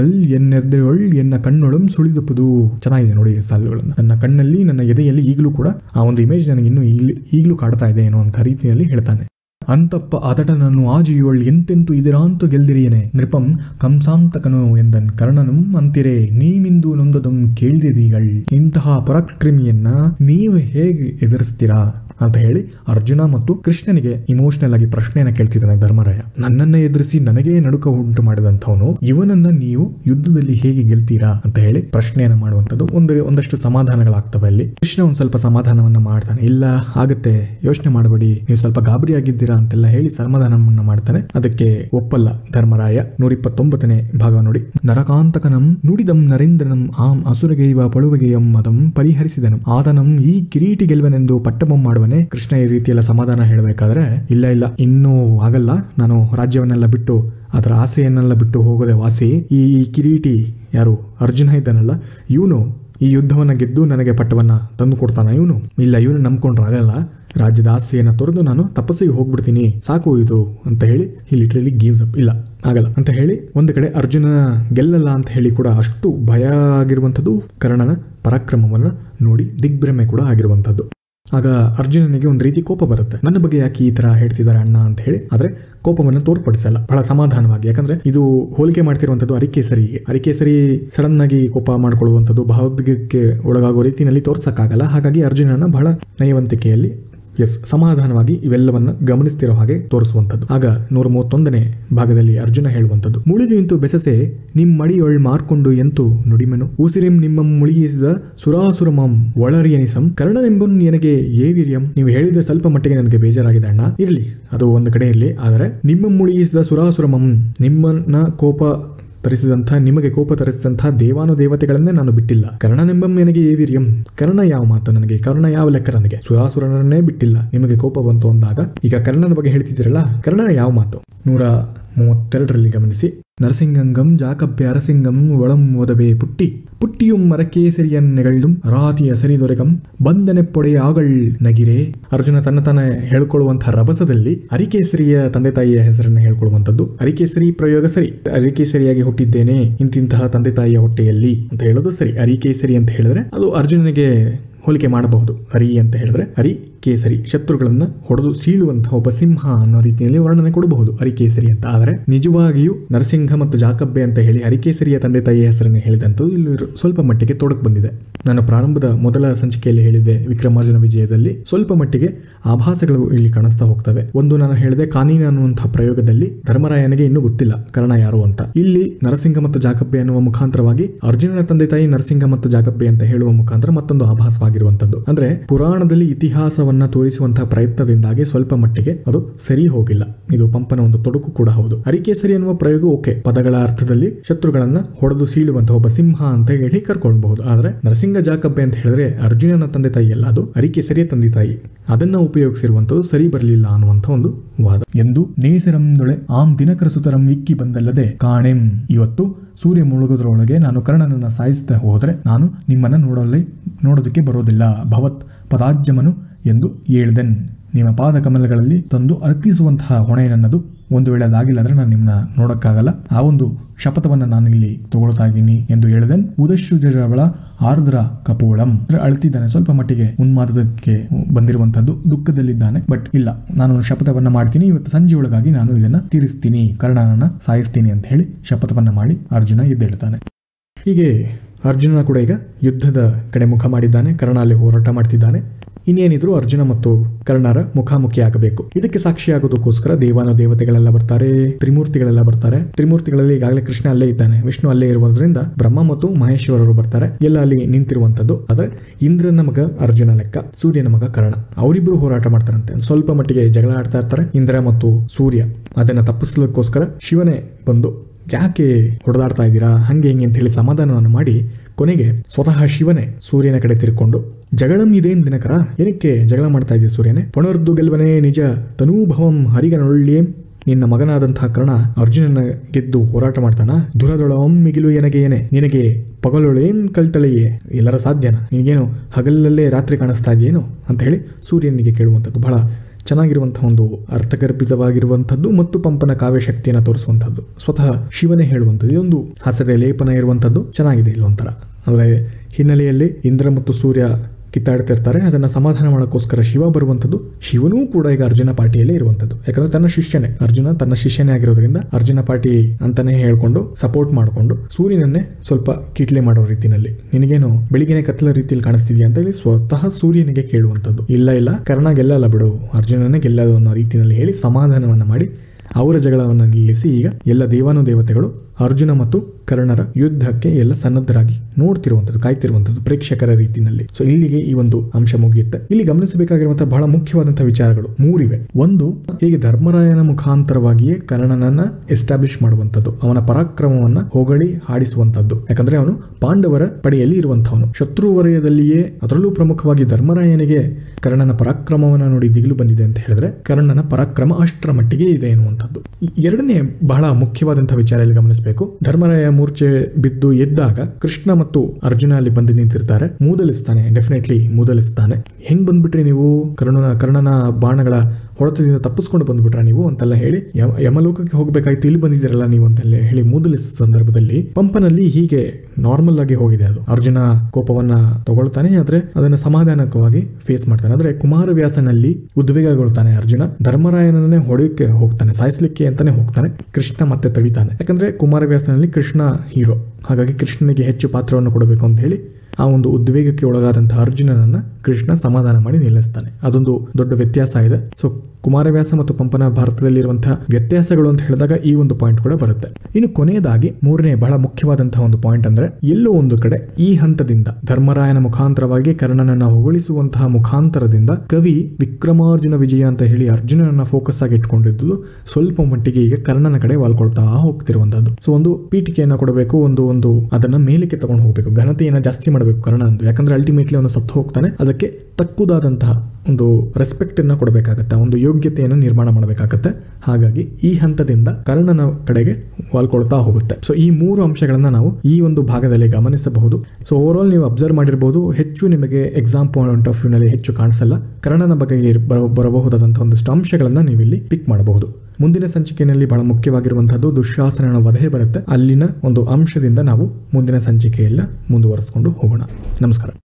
ಕಣ್ಣುಂಟಲ್ ಎನ್ನೆದ್ದೆಯೊಳ್ ಎನ್ನ ಕಣ್ಣೊಳಂ ಸುಳಿದುಪುದು. ಚೆನ್ನಾಗಿದೆ ನೋಡಿ ಸಾಲುಗಳನ್ನು. ನನ್ನ ಕಣ್ಣಲ್ಲಿ ನನ್ನ ಎದೆಯಲ್ಲಿ ಈಗಲೂ ಕೂಡ ಆ ಒಂದು ಇಮೇಜ್ ನನಗೆ ಇನ್ನೂ ಈಗಲೂ ಕಾಡ್ತಾ ಇದೆ ಏನೋ ಅಂತ ರೀತಿಯಲ್ಲಿ ಹೇಳ್ತಾನೆ. ಅಂತಪ್ಪ ಅದಟನನ್ನು ಆಜಿಯೊಳ್ ಎಂತೆಂತು ಇದಿರಾಂತು ಗೆಲ್ದಿರಿಯನೆ ನೃಪಂ ಕಂಸಾಂತಕನು ಎಂದನ್ ಕರ್ಣನಂ ಅಂತಿರೆ ನೀಮಿಂದು ನೊಂದದಂ ಕೇಳ್ದಿದೀಗಳ್. ಇಂತಹ ಪರಾಕ್ರಮಿಯನ್ನ ನೀವು ಹೇಗೆ ಎದುರಿಸ್ತೀರಾ ಅಂತ ಹೇಳಿ ಅರ್ಜುನ ಮತ್ತು ಕೃಷ್ಣನಿಗೆ ಇಮೋಷನಲ್ ಆಗಿ ಪ್ರಶ್ನೆಯನ್ನ ಕೇಳ್ತಿದ್ದಾನೆ ಧರ್ಮರಾಯ. ನನ್ನನ್ನ ಎದುರಿಸಿ ನನಗೇ ನಡುಕ ಉಂಟು ಮಾಡಿದಂಥವನು ಇವನನ್ನ ನೀವು ಯುದ್ಧದಲ್ಲಿ ಹೇಗೆ ಗೆಲ್ತೀರಾ ಅಂತ ಹೇಳಿ ಪ್ರಶ್ನೆಯನ್ನ ಮಾಡುವಂಥದ್ದು. ಒಂದು ಒಂದಷ್ಟು ಸಮಾಧಾನಗಳಾಗ್ತವೆ ಅಲ್ಲಿ. ಕೃಷ್ಣ ಒಂದ್ ಸ್ವಲ್ಪ ಸಮಾಧಾನವನ್ನ ಮಾಡ್ತಾನೆ. ಇಲ್ಲ ಆಗತ್ತೆ, ಯೋಚನೆ ಮಾಡಬೇಡಿ, ನೀವು ಸ್ವಲ್ಪ ಗಾಬರಿ ಆಗಿದ್ದೀರಾ ಅಂತೆಲ್ಲ ಹೇಳಿ ಸಮಾಧಾನವನ್ನ ಮಾಡ್ತಾನೆ. ಅದಕ್ಕೆ ಒಪ್ಪಲ್ಲ ಧರ್ಮರಾಯ. ನೂರ ಇಪ್ಪತ್ತೊಂಬತ್ತನೇ ಭಾಗ ನೋಡಿ. ನರಕಾಂತಕನಂ ನುಡಿದಂ ನರೇಂದ್ರನಂ ಆಂ ಅಸುರಗೈವ ಪಳುವಗೆಯಂ ಮದಂ ಪರಿಹರಿಸಿದನು ಆತನಂ ಈ ಕಿರೀಟಿ ಗೆಲ್ವನೆಂದು ಪಟ್ಟಬಂ ಮಾಡುವನೆ. ಕೃಷ್ಣ ಈ ರೀತಿಯೆಲ್ಲ ಸಮಾಧಾನ ಹೇಳಬೇಕಾದ್ರೆ ಇಲ್ಲ ಇಲ್ಲ ಇನ್ನೂ ಆಗಲ್ಲ, ನಾನು ರಾಜ್ಯವನ್ನೆಲ್ಲ ಬಿಟ್ಟು ಅದರ ಆಸೆಯನ್ನೆಲ್ಲ ಬಿಟ್ಟು ಹೋಗೋದೆ ವಾಸಿ. ಈ ಕಿರೀಟಿ ಯಾರು ಅರ್ಜುನ ಇದ್ದಾನಲ್ಲ ಇವನು ಈ ಯುದ್ಧವನ್ನ ಗೆದ್ದು ನನಗೆ ಪಟ್ಟವನ್ನ ತಂದು ಕೊಡ್ತಾನ. ಇವನು ಇಲ್ಲ, ಇವನು ನಂಬ್ಕೊಂಡ್ರೆ ಆಗಲ್ಲ, ರಾಜ್ಯದ ಆಸೆಯನ್ನ ತೊರೆದು ನಾನು ತಪಸ್ಸಿಗೆ ಹೋಗ್ಬಿಡ್ತೀನಿ, ಸಾಕು ಇದು ಅಂತ ಹೇಳಿ ಈ ಲಿಟ್ರಲಿ ಗಿವ್ಸ್ ಅಪ್. ಇಲ್ಲ ಆಗಲ್ಲ ಅಂತ ಹೇಳಿ ಒಂದು ಕಡೆ ಅರ್ಜುನ ಗೆಲ್ಲಲ್ಲ ಅಂತ ಹೇಳಿ ಕೂಡ ಅಷ್ಟು ಭಯ ಆಗಿರುವಂಥದ್ದು, ಕರ್ಣನ ಪರಾಕ್ರಮವನ್ನು ನೋಡಿ ದಿಗ್ಭ್ರಮೆ ಕೂಡ ಆಗಿರುವಂಥದ್ದು. ಆಗ ಅರ್ಜುನನಿಗೆ ಒಂದು ರೀತಿ ಕೋಪ ಬರುತ್ತೆ. ನನ್ನ ಬಗ್ಗೆ ಯಾಕೆ ಈ ತರ ಹೇಳ್ತಿದ್ದಾರೆ ಅಣ್ಣ ಅಂತ ಹೇಳಿ. ಆದ್ರೆ ಕೋಪವನ್ನು ತೋರ್ಪಡಿಸಲ್ಲ, ಬಹಳ ಸಮಾಧಾನವಾಗಿ. ಯಾಕಂದ್ರೆ ಇದು ಹೋಲಿಕೆ ಮಾಡ್ತಿರುವಂತದ್ದು ಅರಿಕೇಸರಿಗೆ. ಅರಿಕೇಸರಿ ಸಡನ್ ಆಗಿ ಕೋಪ ಮಾಡ್ಕೊಳ್ಳುವಂಥದ್ದು, ಭಾವೋದ್ವೇಗಕ್ಕೆ ಒಳಗಾಗುವ ರೀತಿಯಲ್ಲಿ ತೋರ್ಸಕ್ಕಾಗಲ್ಲ. ಹಾಗಾಗಿ ಅರ್ಜುನನ ಬಹಳ ನಯವಂತಿಕೆಯಲ್ಲಿ ಎಸ್ ಸಮಾಧಾನವಾಗಿ ಇವೆಲ್ಲವನ್ನ ಗಮನಿಸ್ತಿರೋ ಹಾಗೆ ತೋರಿಸುವಂಥದ್ದು. ಆಗ ನೂರ ಮೂವತ್ತೊಂದನೇ ಭಾಗದಲ್ಲಿ ಅರ್ಜುನ ಹೇಳುವಂಥದ್ದು. ಮುಳಿದು ಇಂತು ಬೆಸಸೆ ನಿಮ್ ಮಡಿಯೊಳ್ ಮಾರ್ಕೊಂಡು ಎಂತು ನುಡಿಮೆನು ಉಸಿರಿಂ ನಿಮ್ಮಂ ಮುಳುಗಿಸಿದ ಸುರಾಸುರಮಂ ಒಳರಿಯನಿಸಂ ಕರ್ಣನೆಂಬನ್ ನನಗೆ ಏವಿರಿಯಂ. ನೀವು ಹೇಳಿದ್ರೆ ಸ್ವಲ್ಪ ಮಟ್ಟಿಗೆ ನನಗೆ ಬೇಜಾರಾಗಿದೆ ಅಣ್ಣ, ಇರ್ಲಿ ಅದು ಒಂದು ಕಡೆ ಇರ್ಲಿ. ಆದರೆ ನಿಮ್ಮಂ ಮುಳುಗಿಸಿದ ಸುರಾಸುರಮಂ, ನಿಮ್ಮನ್ನ ಕೋಪ ತರಿಸಿದಂಥ ನಿಮಗೆ ಕೋಪ ತರಿಸಿದಂತಹ ದೇವಾನು ದೇವತೆಗಳನ್ನೇ ನಾನು ಬಿಟ್ಟಿಲ್ಲ. ಕರ್ಣನೆಂಬಂ ನನಗೆ ಏವಿರಿಯಂ, ಕರ್ಣ ಯಾವ ಮಾತು ನನಗೆ, ಕರ್ಣ ಯಾವ ಲೆಕ್ಕ ನನಗೆ, ಸುರಾಸುರನನ್ನೇ ಬಿಟ್ಟಿಲ್ಲ. ನಿಮಗೆ ಕೋಪ ಬಂತು ಅಂದಾಗ ಈಗ ಕರ್ಣನ ಬಗ್ಗೆ ಹೇಳ್ತಿದ್ದೀರಲ್ಲ, ಕರ್ಣನ ಯಾವ ಮಾತು. ನೂರ ಮೂವತ್ತೆರಡರಲ್ಲಿ ಗಮನಿಸಿ. ನರಸಿಂಗಂಗಂ ಜಾಕಬ್ಬೆ ಅರಸಿಂಗಂ ಒಳಂ ಓದವೆ ಪುಟ್ಟಿ ಪುಟ್ಟಿಯುಂ ಮರಕೇಸರಿಯನ್ ನೆಗಳ್ಳುಂ ರಾತಿಯ ಸರಿದೊರೆಗಂ ಬಂದನೆಪ್ಪೊಡೆಯ ಆಗಳ್ ನಗಿರೆ. ಅರ್ಜುನ ತನ್ನ ತಾನೇ ಹೇಳ್ಕೊಳ್ಳುವಂತಹ ರಭಸದಲ್ಲಿ ಅರಿಕೇಸರಿಯ ತಂದೆ ತಾಯಿಯ ಹೆಸರನ್ನು ಹೇಳ್ಕೊಳ್ಳುವಂಥದ್ದು. ಅರಿಕೇಸರಿ ಪ್ರಯೋಗ ಸರಿ, ಅರಿಕೇಸರಿಯಾಗಿ ಹುಟ್ಟಿದ್ದೇನೆ ಇಂತಿಂತಹ ತಂದೆ ತಾಯಿಯ ಹೊಟ್ಟೆಯಲ್ಲಿ ಅಂತ ಹೇಳೋದು ಸರಿ. ಅರಿಕೇಸರಿ ಅಂತ ಹೇಳಿದ್ರೆ ಅದು ಅರ್ಜುನನಿಗೆ ಹೋಲಿಕೆ ಮಾಡಬಹುದು. ಅರಿ ಅಂತ ಹೇಳಿದ್ರೆ ಅರಿ ಕೇಸರಿ, ಶತ್ರುಗಳನ್ನ ಹೊಡೆದು ಸೀಳುವಂತಹ ಒಬ್ಬ ಸಿಂಹ ಅನ್ನೋ ರೀತಿಯಲ್ಲಿ ವರ್ಣನೆ ಕೊಡಬಹುದು ಅರಿಕೇಸರಿ ಅಂತ. ಆದರೆ ನಿಜವಾಗಿಯೂ ನರಸಿಂಹ ಮತ್ತು ಜಾಕಬ್ಬೆ ಅಂತ ಹೇಳಿ ಅರಿಕೇಸರಿಯ ತಂದೆ ತಾಯಿಯ ಹೆಸರನ್ನು ಹೇಳಿದಂತೂ ಇಲ್ಲಿ ಸ್ವಲ್ಪ ಮಟ್ಟಿಗೆ ತೊಡಕು ಬಂದಿದೆ. ನಾನು ಪ್ರಾರಂಭದ ಮೊದಲ ಸಂಚಿಕೆಯಲ್ಲಿ ಹೇಳಿದ್ದೆ ವಿಕ್ರಮಾರ್ಜುನ ವಿಜಯದಲ್ಲಿ ಸ್ವಲ್ಪ ಮಟ್ಟಿಗೆ ಆಭಾಸಗಳು ಇಲ್ಲಿ ಕಾಣಿಸ್ತಾ ಹೋಗ್ತವೆ. ಒಂದು ನಾನು ಹೇಳಿದೆ ಕಾನೀನ ಅನ್ನುವಂತಹ ಪ್ರಯೋಗದಲ್ಲಿ ಧರ್ಮರಾಯನಿಗೆ ಇನ್ನೂ ಗೊತ್ತಿಲ್ಲ ಕರ್ಣ ಯಾರು ಅಂತ. ಇಲ್ಲಿ ನರಸಿಂಹ ಮತ್ತು ಜಾಕಬ್ಬೆ ಅನ್ನುವ ಮುಖಾಂತರವಾಗಿ ಅರ್ಜುನನ ತಂದೆ ತಾಯಿ ನರಸಿಂಹ ಮತ್ತು ಜಾಕಬ್ಬೆ ಅಂತ ಹೇಳುವ ಮುಖಾಂತರ ಮತ್ತೊಂದು ಆಭಾಸವಾಗಿರುವಂತದ್ದು. ಅಂದ್ರೆ ಪುರಾಣದಲ್ಲಿ ಇತಿಹಾಸವನ್ನ ತೋರಿಸುವಂತಹ ಪ್ರಯತ್ನದಿಂದಾಗಿ ಸ್ವಲ್ಪ ಮಟ್ಟಿಗೆ ಅದು ಸರಿ ಹೋಗಿಲ್ಲ. ಇದು ಪಂಪನ ಒಂದು ತೊಡಕು ಕೂಡ ಹೌದು. ಅರಿಕೇಸರಿ ಅನ್ನುವ ಪ್ರಯೋಗ ಓಕೆ, ಪದಗಳ ಅರ್ಥದಲ್ಲಿ ಶತ್ರುಗಳನ್ನ ಹೊಡೆದು ಸೀಳುವಂತಹ ಒಬ್ಬ ಸಿಂಹ ಅಂತ ಹೇಳಿ ಕರ್ಕೊಳ್ಬಹುದು. ಆದ್ರೆ ನರಸಿಂಹ ಜಾಕಬ್ಬೆ ಅಂತ ಹೇಳಿದ್ರೆ ಅರ್ಜುನನ ತಂದೆ ತಾಯಿ ಅಲ್ಲ, ಅದು ಅರಿಕೇಸರಿಯ ತಂದೆ ತಾಯಿ. ಅದನ್ನ ಉಪಯೋಗಿಸಿರುವಂತದ್ದು ಸರಿ ಬರಲಿಲ್ಲ ಅನ್ನುವಂಥ ಒಂದು ವಾದ ಎಂದು ನೇಸರಂದೊಳೆ ಆಮ್ ದಿನಕರ ಸುತರಂ ಇಕ್ಕಿ ಬಂದಲ್ಲದೆ ಕಾಣೆಂ. ಇವತ್ತು ಸೂರ್ಯ ಮುಳುಗೋದ್ರೊಳಗೆ ನಾನು ಕರ್ಣನನ್ನ ಸಾಯಿಸ್ತಾ ಹೋದ್ರೆ ನಾನು ನಿಮ್ಮನ್ನ ನೋಡಲೇ ನೋಡೋದಕ್ಕೆ ಬರೋದಿಲ್ಲ. ಭವತ್ ಪದಾಜ್ಯಮನು ಎಂದು ಹೇಳ್ದೆನ್. ನಿಮ್ಮ ಪಾದ ಕಮಲಗಳಲ್ಲಿ ತಂದು ಅರ್ಪಿಸುವಂತಹ ಹೊಣೆ ನನ್ನದು. ಒಂದು ವೇಳೆ ಅದಾಗಿಲ್ಲ ಅಂದ್ರೆ ನಾನು ನಿಮ್ಮನ್ನ ನೋಡಕ್ಕಾಗಲ್ಲ. ಆ ಒಂದು ಶಪಥವನ್ನ ನಾನು ಇಲ್ಲಿ ತಗೊಳ್ತಾ ಇದ್ದೀನಿ ಎಂದು ಹೇಳಿದೆನ್. ಉದಶುಜರವಳ ಆರ್ದ್ರ ಕಪೋಳಂ. ಅಳ್ತಿದ್ದಾನೆ, ಸ್ವಲ್ಪ ಮಟ್ಟಿಗೆ ಉನ್ಮಾದಕ್ಕೆ ಬಂದಿರುವಂತದ್ದು, ದುಃಖದಲ್ಲಿದ್ದಾನೆ. ಬಟ್ ಇಲ್ಲ, ನಾನು ಶಪಥವನ್ನ ಮಾಡ್ತೀನಿ, ಇವತ್ತು ಸಂಜೆ ಒಳಗಾಗಿ ನಾನು ಇದನ್ನ ತೀರಿಸ್ತೀನಿ, ಕರ್ಣನನ್ನ ಸಾಯಿಸ್ತೀನಿ ಅಂತ ಹೇಳಿ ಶಪಥವನ್ನ ಮಾಡಿ ಅರ್ಜುನ ಎದ್ದೇಳ್ತಾನೆ. ಹೀಗೆ ಅರ್ಜುನ ಕೂಡ ಈಗ ಯುದ್ಧದ ಕಡೆ ಮುಖ ಮಾಡಿದ್ದಾನೆ. ಕರ್ಣ ಅಲ್ಲಿ ಹೋರಾಟ ಮಾಡ್ತಿದ್ದಾನೆ. ಇನ್ನೇನಿದ್ರು ಅರ್ಜುನ ಮತ್ತು ಕರ್ಣರ ಮುಖಾಮುಖಿ ಆಗಬೇಕು. ಇದಕ್ಕೆ ಸಾಕ್ಷಿಯಾಗೋದಕ್ಕೋಸ್ಕರ ದೇವಾನು ದೇವತೆಗಳೆಲ್ಲ ಬರ್ತಾರೆ, ತ್ರಿಮೂರ್ತಿಗಳೆಲ್ಲ ಬರ್ತಾರೆ. ತ್ರಿಮೂರ್ತಿಗಳಲ್ಲಿ ಈಗಾಗಲೇ ಕೃಷ್ಣ ಅಲ್ಲೇ ಇದ್ದಾನೆ, ವಿಷ್ಣು ಅಲ್ಲೇ ಇರುವುದರಿಂದ ಬ್ರಹ್ಮ ಮತ್ತು ಮಹೇಶ್ವರರು ಬರ್ತಾರೆ. ಎಲ್ಲ ಅಲ್ಲಿ ನಿಂತಿರುವಂತದ್ದು. ಆದ್ರೆ ಇಂದ್ರನ ಮಗ ಅರ್ಜುನ ಲೆಕ್ಕ, ಸೂರ್ಯನ ಮಗ ಕರ್ಣ, ಅವರಿಬ್ರು ಹೋರಾಟ ಮಾಡ್ತಾರಂತೆ. ಸ್ವಲ್ಪ ಮಟ್ಟಿಗೆ ಜಗಳ ಆಡ್ತಾ ಇರ್ತಾರೆ ಇಂದ್ರ ಮತ್ತು ಸೂರ್ಯ. ಅದನ್ನ ತಪ್ಪಿಸ್ಲಿಕ್ಕೋಸ್ಕರ ಶಿವನೇ ಬಂದು ಯಾಕೆ ಹೊಡೆದಾಡ್ತಾ ಇದ್ದೀರಾ ಹಂಗೆ ಹಿಂಗೆ ಅಂತ ಹೇಳಿ ಸಮಾಧಾನವನ್ನು ಮಾಡಿ ಕೊನೆಗೆ ಸ್ವತಃ ಶಿವನೇ ಸೂರ್ಯನ ಕಡೆ ತಿರ್ಕೊಂಡು ಜಗಳಂ ಇದೇನ್ ದಿನಕರ, ಏನಕ್ಕೆ ಜಗಳ ಮಾಡ್ತಾ ಇದೆಯಾ ಸೂರ್ಯನೇ, ಪೊಣರ್ದು ಗೆಲ್ವನೇ ನಿಜ ತನೂಭವಂ ಹರಿಗನೊಳ್ಳಿಯೇಂ. ನಿನ್ನ ಮಗನಾದಂತಹ ಕರ್ಣ ಅರ್ಜುನನ ಗೆದ್ದು ಹೋರಾಟ ಮಾಡ್ತಾನ. ದುರದೊಳಂ ಮಿಗಿಲು ಎನಗೆ ಏನೆ, ನಿನಗೆ ಪಗಲೊಳೇನ್ ಕಲ್ತಳೆಯೇ, ಎಲ್ಲರ ಸಾಧ್ಯನಾ, ನಿನಗೇನು ಹಗಲಲ್ಲೇ ರಾತ್ರಿ ಕಾಣಿಸ್ತಾ ಇದೆಯೇನು ಅಂತ ಹೇಳಿ ಸೂರ್ಯನಿಗೆ ಕೇಳುವಂಥದ್ದು. ಬಹಳ ಚೆನ್ನಾಗಿರುವಂತಹ ಒಂದು ಅರ್ಥಗರ್ಭಿತವಾಗಿರುವಂಥದ್ದು ಮತ್ತು ಪಂಪನ ಕಾವ್ಯಶಕ್ತಿಯನ್ನು ತೋರಿಸುವಂಥದ್ದು ಸ್ವತಃ ಶಿವನೇ ಹೇಳುವಂಥದ್ದು. ಇದೊಂದು ಹಾಸ್ಯದ ಲೇಪನ ಇರುವಂಥದ್ದು ಚೆನ್ನಾಗಿದೆ. ಇಲ್ಲೊಂಥರ ಅಂದರೆ ಹಿನ್ನೆಲೆಯಲ್ಲಿ ಇಂದ್ರ ಮತ್ತು ಸೂರ್ಯ ಕಿತ್ತಾಡ್ತಿರ್ತಾರೆ, ಅದನ್ನ ಸಮಾಧಾನ ಮಾಡೋಕ್ಕೋಸ್ಕರ ಶಿವ ಬರುವಂಥದ್ದು. ಶಿವನೂ ಕೂಡ ಈಗ ಅರ್ಜುನ ಪಾರ್ಟಿಯಲ್ಲೇ ಇರುವಂಥದ್ದು. ಯಾಕಂದ್ರೆ ತನ್ನ ಶಿಷ್ಯನೇ ಅರ್ಜುನ, ತನ್ನ ಶಿಷ್ಯನೇ ಆಗಿರೋದ್ರಿಂದ ಅರ್ಜುನ ಪಾರ್ಟಿ ಅಂತಾನೆ ಹೇಳ್ಕೊಂಡು ಸಪೋರ್ಟ್ ಮಾಡಿಕೊಂಡು ಸೂರ್ಯನನ್ನೇ ಸ್ವಲ್ಪ ಕಿಟ್ಲೆ ಮಾಡೋ ರೀತಿಯಲ್ಲಿ, ನಿನಗೇನು ಬೆಳಿಗ್ಗೆನೆ ಕತ್ತಲ ರೀತಿಯಲ್ಲಿ ಕಾಣಿಸ್ತಿದ್ಯಾ ಅಂತ ಹೇಳಿ ಸ್ವತಃ ಸೂರ್ಯನಿಗೆ ಕೇಳುವಂಥದ್ದು. ಇಲ್ಲ ಇಲ್ಲ ಕರ್ಣ ಗೆಲ್ಲಲ್ಲ ಬಿಡು, ಅರ್ಜುನನೇ ಗೆಲ್ಲೋದು ಅನ್ನೋ ರೀತಿಯಲ್ಲಿ ಹೇಳಿ ಸಮಾಧಾನವನ್ನ ಮಾಡಿ ಅವರ ಜಗಳವನ್ನು ನಿಲ್ಲಿಸಿ ಈಗ ಎಲ್ಲ ದೇವಾನುದೇವತೆಗಳು ಅರ್ಜುನ ಮತ್ತು ಕರ್ಣರ ಯುದ್ಧಕ್ಕೆ ಎಲ್ಲ ಸನ್ನದ್ಧರಾಗಿ ನೋಡ್ತಿರುವಂಥದ್ದು, ಕಾಯ್ತಿರುವಂಥದ್ದು ಪ್ರೇಕ್ಷಕರ ರೀತಿಯಲ್ಲಿ. ಸೊ ಇಲ್ಲಿಗೆ ಈ ಒಂದು ಅಂಶ ಮುಗಿಯುತ್ತೆ. ಇಲ್ಲಿ ಗಮನಿಸಬೇಕಾಗಿರುವಂತಹ ಬಹಳ ಮುಖ್ಯವಾದಂತಹ ವಿಚಾರಗಳು ಮೂರಿವೆ. ಒಂದು, ಹೇಗೆ ಧರ್ಮರಾಯನ ಮುಖಾಂತರವಾಗಿಯೇ ಕರ್ಣನನ್ನ ಎಸ್ಟಾಬ್ಲಿಷ್ ಮಾಡುವಂಥದ್ದು, ಅವನ ಪರಾಕ್ರಮವನ್ನ ಹೊಗಳಿ ಹಾಡಿಸುವಂಥದ್ದು. ಯಾಕಂದ್ರೆ ಅವನು ಪಾಂಡವರ ಪಡೆಯಲ್ಲಿ ಇರುವಂತಹವನು, ಶತ್ರು ವಲಯದಲ್ಲಿಯೇ, ಅದರಲ್ಲೂ ಪ್ರಮುಖವಾಗಿ ಧರ್ಮರಾಯನಿಗೆ ಕರ್ಣನ ಪರಾಕ್ರಮವನ್ನ ನೋಡಿ ದಿಗಿಲು ಬಂದಿದೆ ಅಂತ ಹೇಳಿದ್ರೆ ಕರ್ಣನ ಪರಾಕ್ರಮ ಅಷ್ಟರ ಮಟ್ಟಿಗೆ ಇದೆ ಎನ್ನುವಂಥದ್ದು. ಎರಡನೇ ಬಹಳ ಮುಖ್ಯವಾದಂತಹ ವಿಚಾರ ಇಲ್ಲಿ ಗಮನಿಸಬೇಕು. ಧರ್ಮರಾಯ ಮೂರ್ಛೆ ಬಿದ್ದು ಎದ್ದಾಗ ಕೃಷ್ಣ ಮತ್ತು ಅರ್ಜುನ ಅಲ್ಲಿ ಬಂದು ನಿಂತಿರ್ತಾರೆ. ಮೂದಲಿಸ್ತಾನೆ, ಡೆಫಿನೆಟ್ಲಿ ಮೂದಲಿಸ್ತಾನೆ. ಹೆಂಗ್ ಬಂದ್ಬಿಟ್ರಿ ನೀವು, ಕರ್ಣನ ಕರ್ಣನ ಬಾಣಗಳ ಹೊಡೆತದಿಂದ ತಪ್ಪಿಸ್ಕೊಂಡು ಬಂದ್ಬಿಟ್ರ ನೀವು ಅಂತೆಲ್ಲ ಹೇಳಿ, ಯಮಲೋಕಕ್ಕೆ ಹೋಗ್ಬೇಕಾಯ್ತು ಇಲ್ಲಿ ಬಂದಿದ್ದೀರಲ್ಲ ನೀವು ಅಂತೆಲ್ಲ ಹೇಳಿ ಮೂದಲಿಸಿದ ಸಂದರ್ಭದಲ್ಲಿ ಪಂಪನಲ್ಲಿ ಹೀಗೆ ನಾರ್ಮಲ್ ಆಗಿ ಹೋಗಿದೆ ಅದು. ಅರ್ಜುನ ಕೋಪವನ್ನ ತಗೊಳ್ತಾನೆ, ಆದ್ರೆ ಅದನ್ನ ಸಮಾಧಾನಕವಾಗಿ ಫೇಸ್ ಮಾಡ್ತಾನೆ. ಅಂದ್ರೆ ಕುಮಾರವ್ಯಾಸನಲ್ಲಿ ಉದ್ವೇಗಗೊಳ್ತಾನೆ ಅರ್ಜುನ, ಧರ್ಮರಾಯನನ್ನೇ ಹೊಡೆಯಕ್ಕೆ ಹೋಗ್ತಾನೆ, ಸಾಯಿಸ್ಲಿಕ್ಕೆ ಅಂತಾನೆ ಹೋಗ್ತಾನೆ. ಕೃಷ್ಣ ಮತ್ತೆ ತಡಿತಾನೆ, ಯಾಕಂದ್ರೆ ಕುಮಾರವ್ಯಾಸನಲ್ಲಿ ಕೃಷ್ಣ ಹೀರೋ, ಹಾಗಾಗಿ ಕೃಷ್ಣನಿಗೆ ಹೆಚ್ಚು ಪಾತ್ರವನ್ನು ಕೊಡಬೇಕು ಅಂತ ಹೇಳಿ ಆ ಒಂದು ಉದ್ವೇಗಕ್ಕೆ ಒಳಗಾದಂತಹ ಅರ್ಜುನನನ್ನ ಕೃಷ್ಣ ಸಮಾಧಾನ ಮಾಡಿ ನಿಲ್ಲಿಸ್ತಾನೆ. ಅದೊಂದು ದೊಡ್ಡ ವ್ಯತ್ಯಾಸ ಇದೆ. ಸೊ ಕುಮಾರವ್ಯಾಸ ಮತ್ತು ಪಂಪನ ಭಾರತದಲ್ಲಿರುವಂತಹ ವ್ಯತ್ಯಾಸಗಳು ಅಂತ ಹೇಳಿದಾಗ ಈ ಒಂದು ಪಾಯಿಂಟ್ ಕೂಡ ಬರುತ್ತೆ. ಇನ್ನು ಕೊನೆಯದಾಗಿ ಮೂರನೇ ಬಹಳ ಮುಖ್ಯವಾದಂತಹ ಒಂದು ಪಾಯಿಂಟ್ ಅಂದ್ರೆ, ಎಲ್ಲೋ ಒಂದು ಕಡೆ ಈ ಹಂತದಿಂದ ಧರ್ಮರಾಯನ ಮುಖಾಂತರವಾಗಿ ಕರ್ಣನನ್ನ ಹೊಗಳಿಸುವಂತಹ ಮುಖಾಂತರದಿಂದ ಕವಿ ವಿಕ್ರಮಾರ್ಜುನ ವಿಜಯ ಅಂತ ಹೇಳಿ ಅರ್ಜುನನನ್ನ ಫೋಕಸ್ ಆಗಿ ಇಟ್ಕೊಂಡಿದ್ದು ಸ್ವಲ್ಪ ಮಟ್ಟಿಗೆ ಈಗ ಕರ್ಣನ ಕಡೆ ವಾಲ್ಕೊಳ್ತಾ ಹೋಗ್ತಿರುವಂತದ್ದು. ಸೊ ಒಂದು ಪೀಠಿಕೆಯನ್ನ ಕೊಡಬೇಕು, ಒಂದು ಒಂದು ಅದನ್ನ ಮೇಲಕ್ಕೆ ತಗೊಂಡು ಹೋಗ್ಬೇಕು, ಘನತೆಯನ್ನ ಜಾಸ್ತಿ ಮಾಡಬೇಕು ಕರ್ಣನಂದು. ಯಾಕಂದ್ರೆ ಅಲ್ಟಿಮೇಟ್ಲಿ ಅವನು ಸತ್ತು ಹೋಗ್ತಾನೆ, ಅದಕ್ಕೆ ತಕ್ಕುದಾದಂತಹ ಒಂದು ರೆಸ್ಪೆಕ್ಟ್ ಅನ್ನ ಕೊಡಬೇಕಾಗತ್ತೆ, ಒಂದು ಯೋಗ್ಯತೆಯನ್ನು ನಿರ್ಮಾಣ ಮಾಡಬೇಕಾಗತ್ತೆ. ಹಾಗಾಗಿ ಈ ಹಂತದಿಂದ ಕರ್ಣನ ಕಡೆಗೆ ವಾಲ್ಕೊಳ್ತಾ ಹೋಗುತ್ತೆ. ಸೊ ಈ ಮೂರು ಅಂಶಗಳನ್ನ ನಾವು ಈ ಒಂದು ಭಾಗದಲ್ಲಿ ಗಮನಿಸಬಹುದು. ಸೊ ಓವರ್ ಆಲ್ ನೀವು ಅಬ್ಸರ್ವ್ ಮಾಡಿರಬಹುದು, ಹೆಚ್ಚು ನಿಮಗೆ ಎಕ್ಸಾಮ್ ಪಾಯಿಂಟ್ ಆಫ್ ವ್ಯೂ ನಲ್ಲಿ ಹೆಚ್ಚು ಕಾಣಿಸಲ್ಲ. ಕರ್ಣನ ಬಗ್ಗೆ ಬರಬಹುದಾದಂತಹ ಒಂದಷ್ಟು ಅಂಶಗಳನ್ನ ನೀವು ಇಲ್ಲಿ ಪಿಕ್ ಮಾಡಬಹುದು. ಮುಂದಿನ ಸಂಚಿಕೆಯಲ್ಲಿ ಬಹಳ ಮುಖ್ಯವಾಗಿರುವಂತಹದ್ದು ದುಶ್ಯಾಸನನ ವಧೆ ಬರುತ್ತೆ. ಅಲ್ಲಿನ ಒಂದು ಅಂಶದಿಂದ ನಾವು ಮುಂದಿನ ಸಂಚಿಕೆಯಲ್ಲ ಮುಂದುವರಿಸಿಕೊಂಡು ಹೋಗೋಣ. ನಮಸ್ಕಾರ.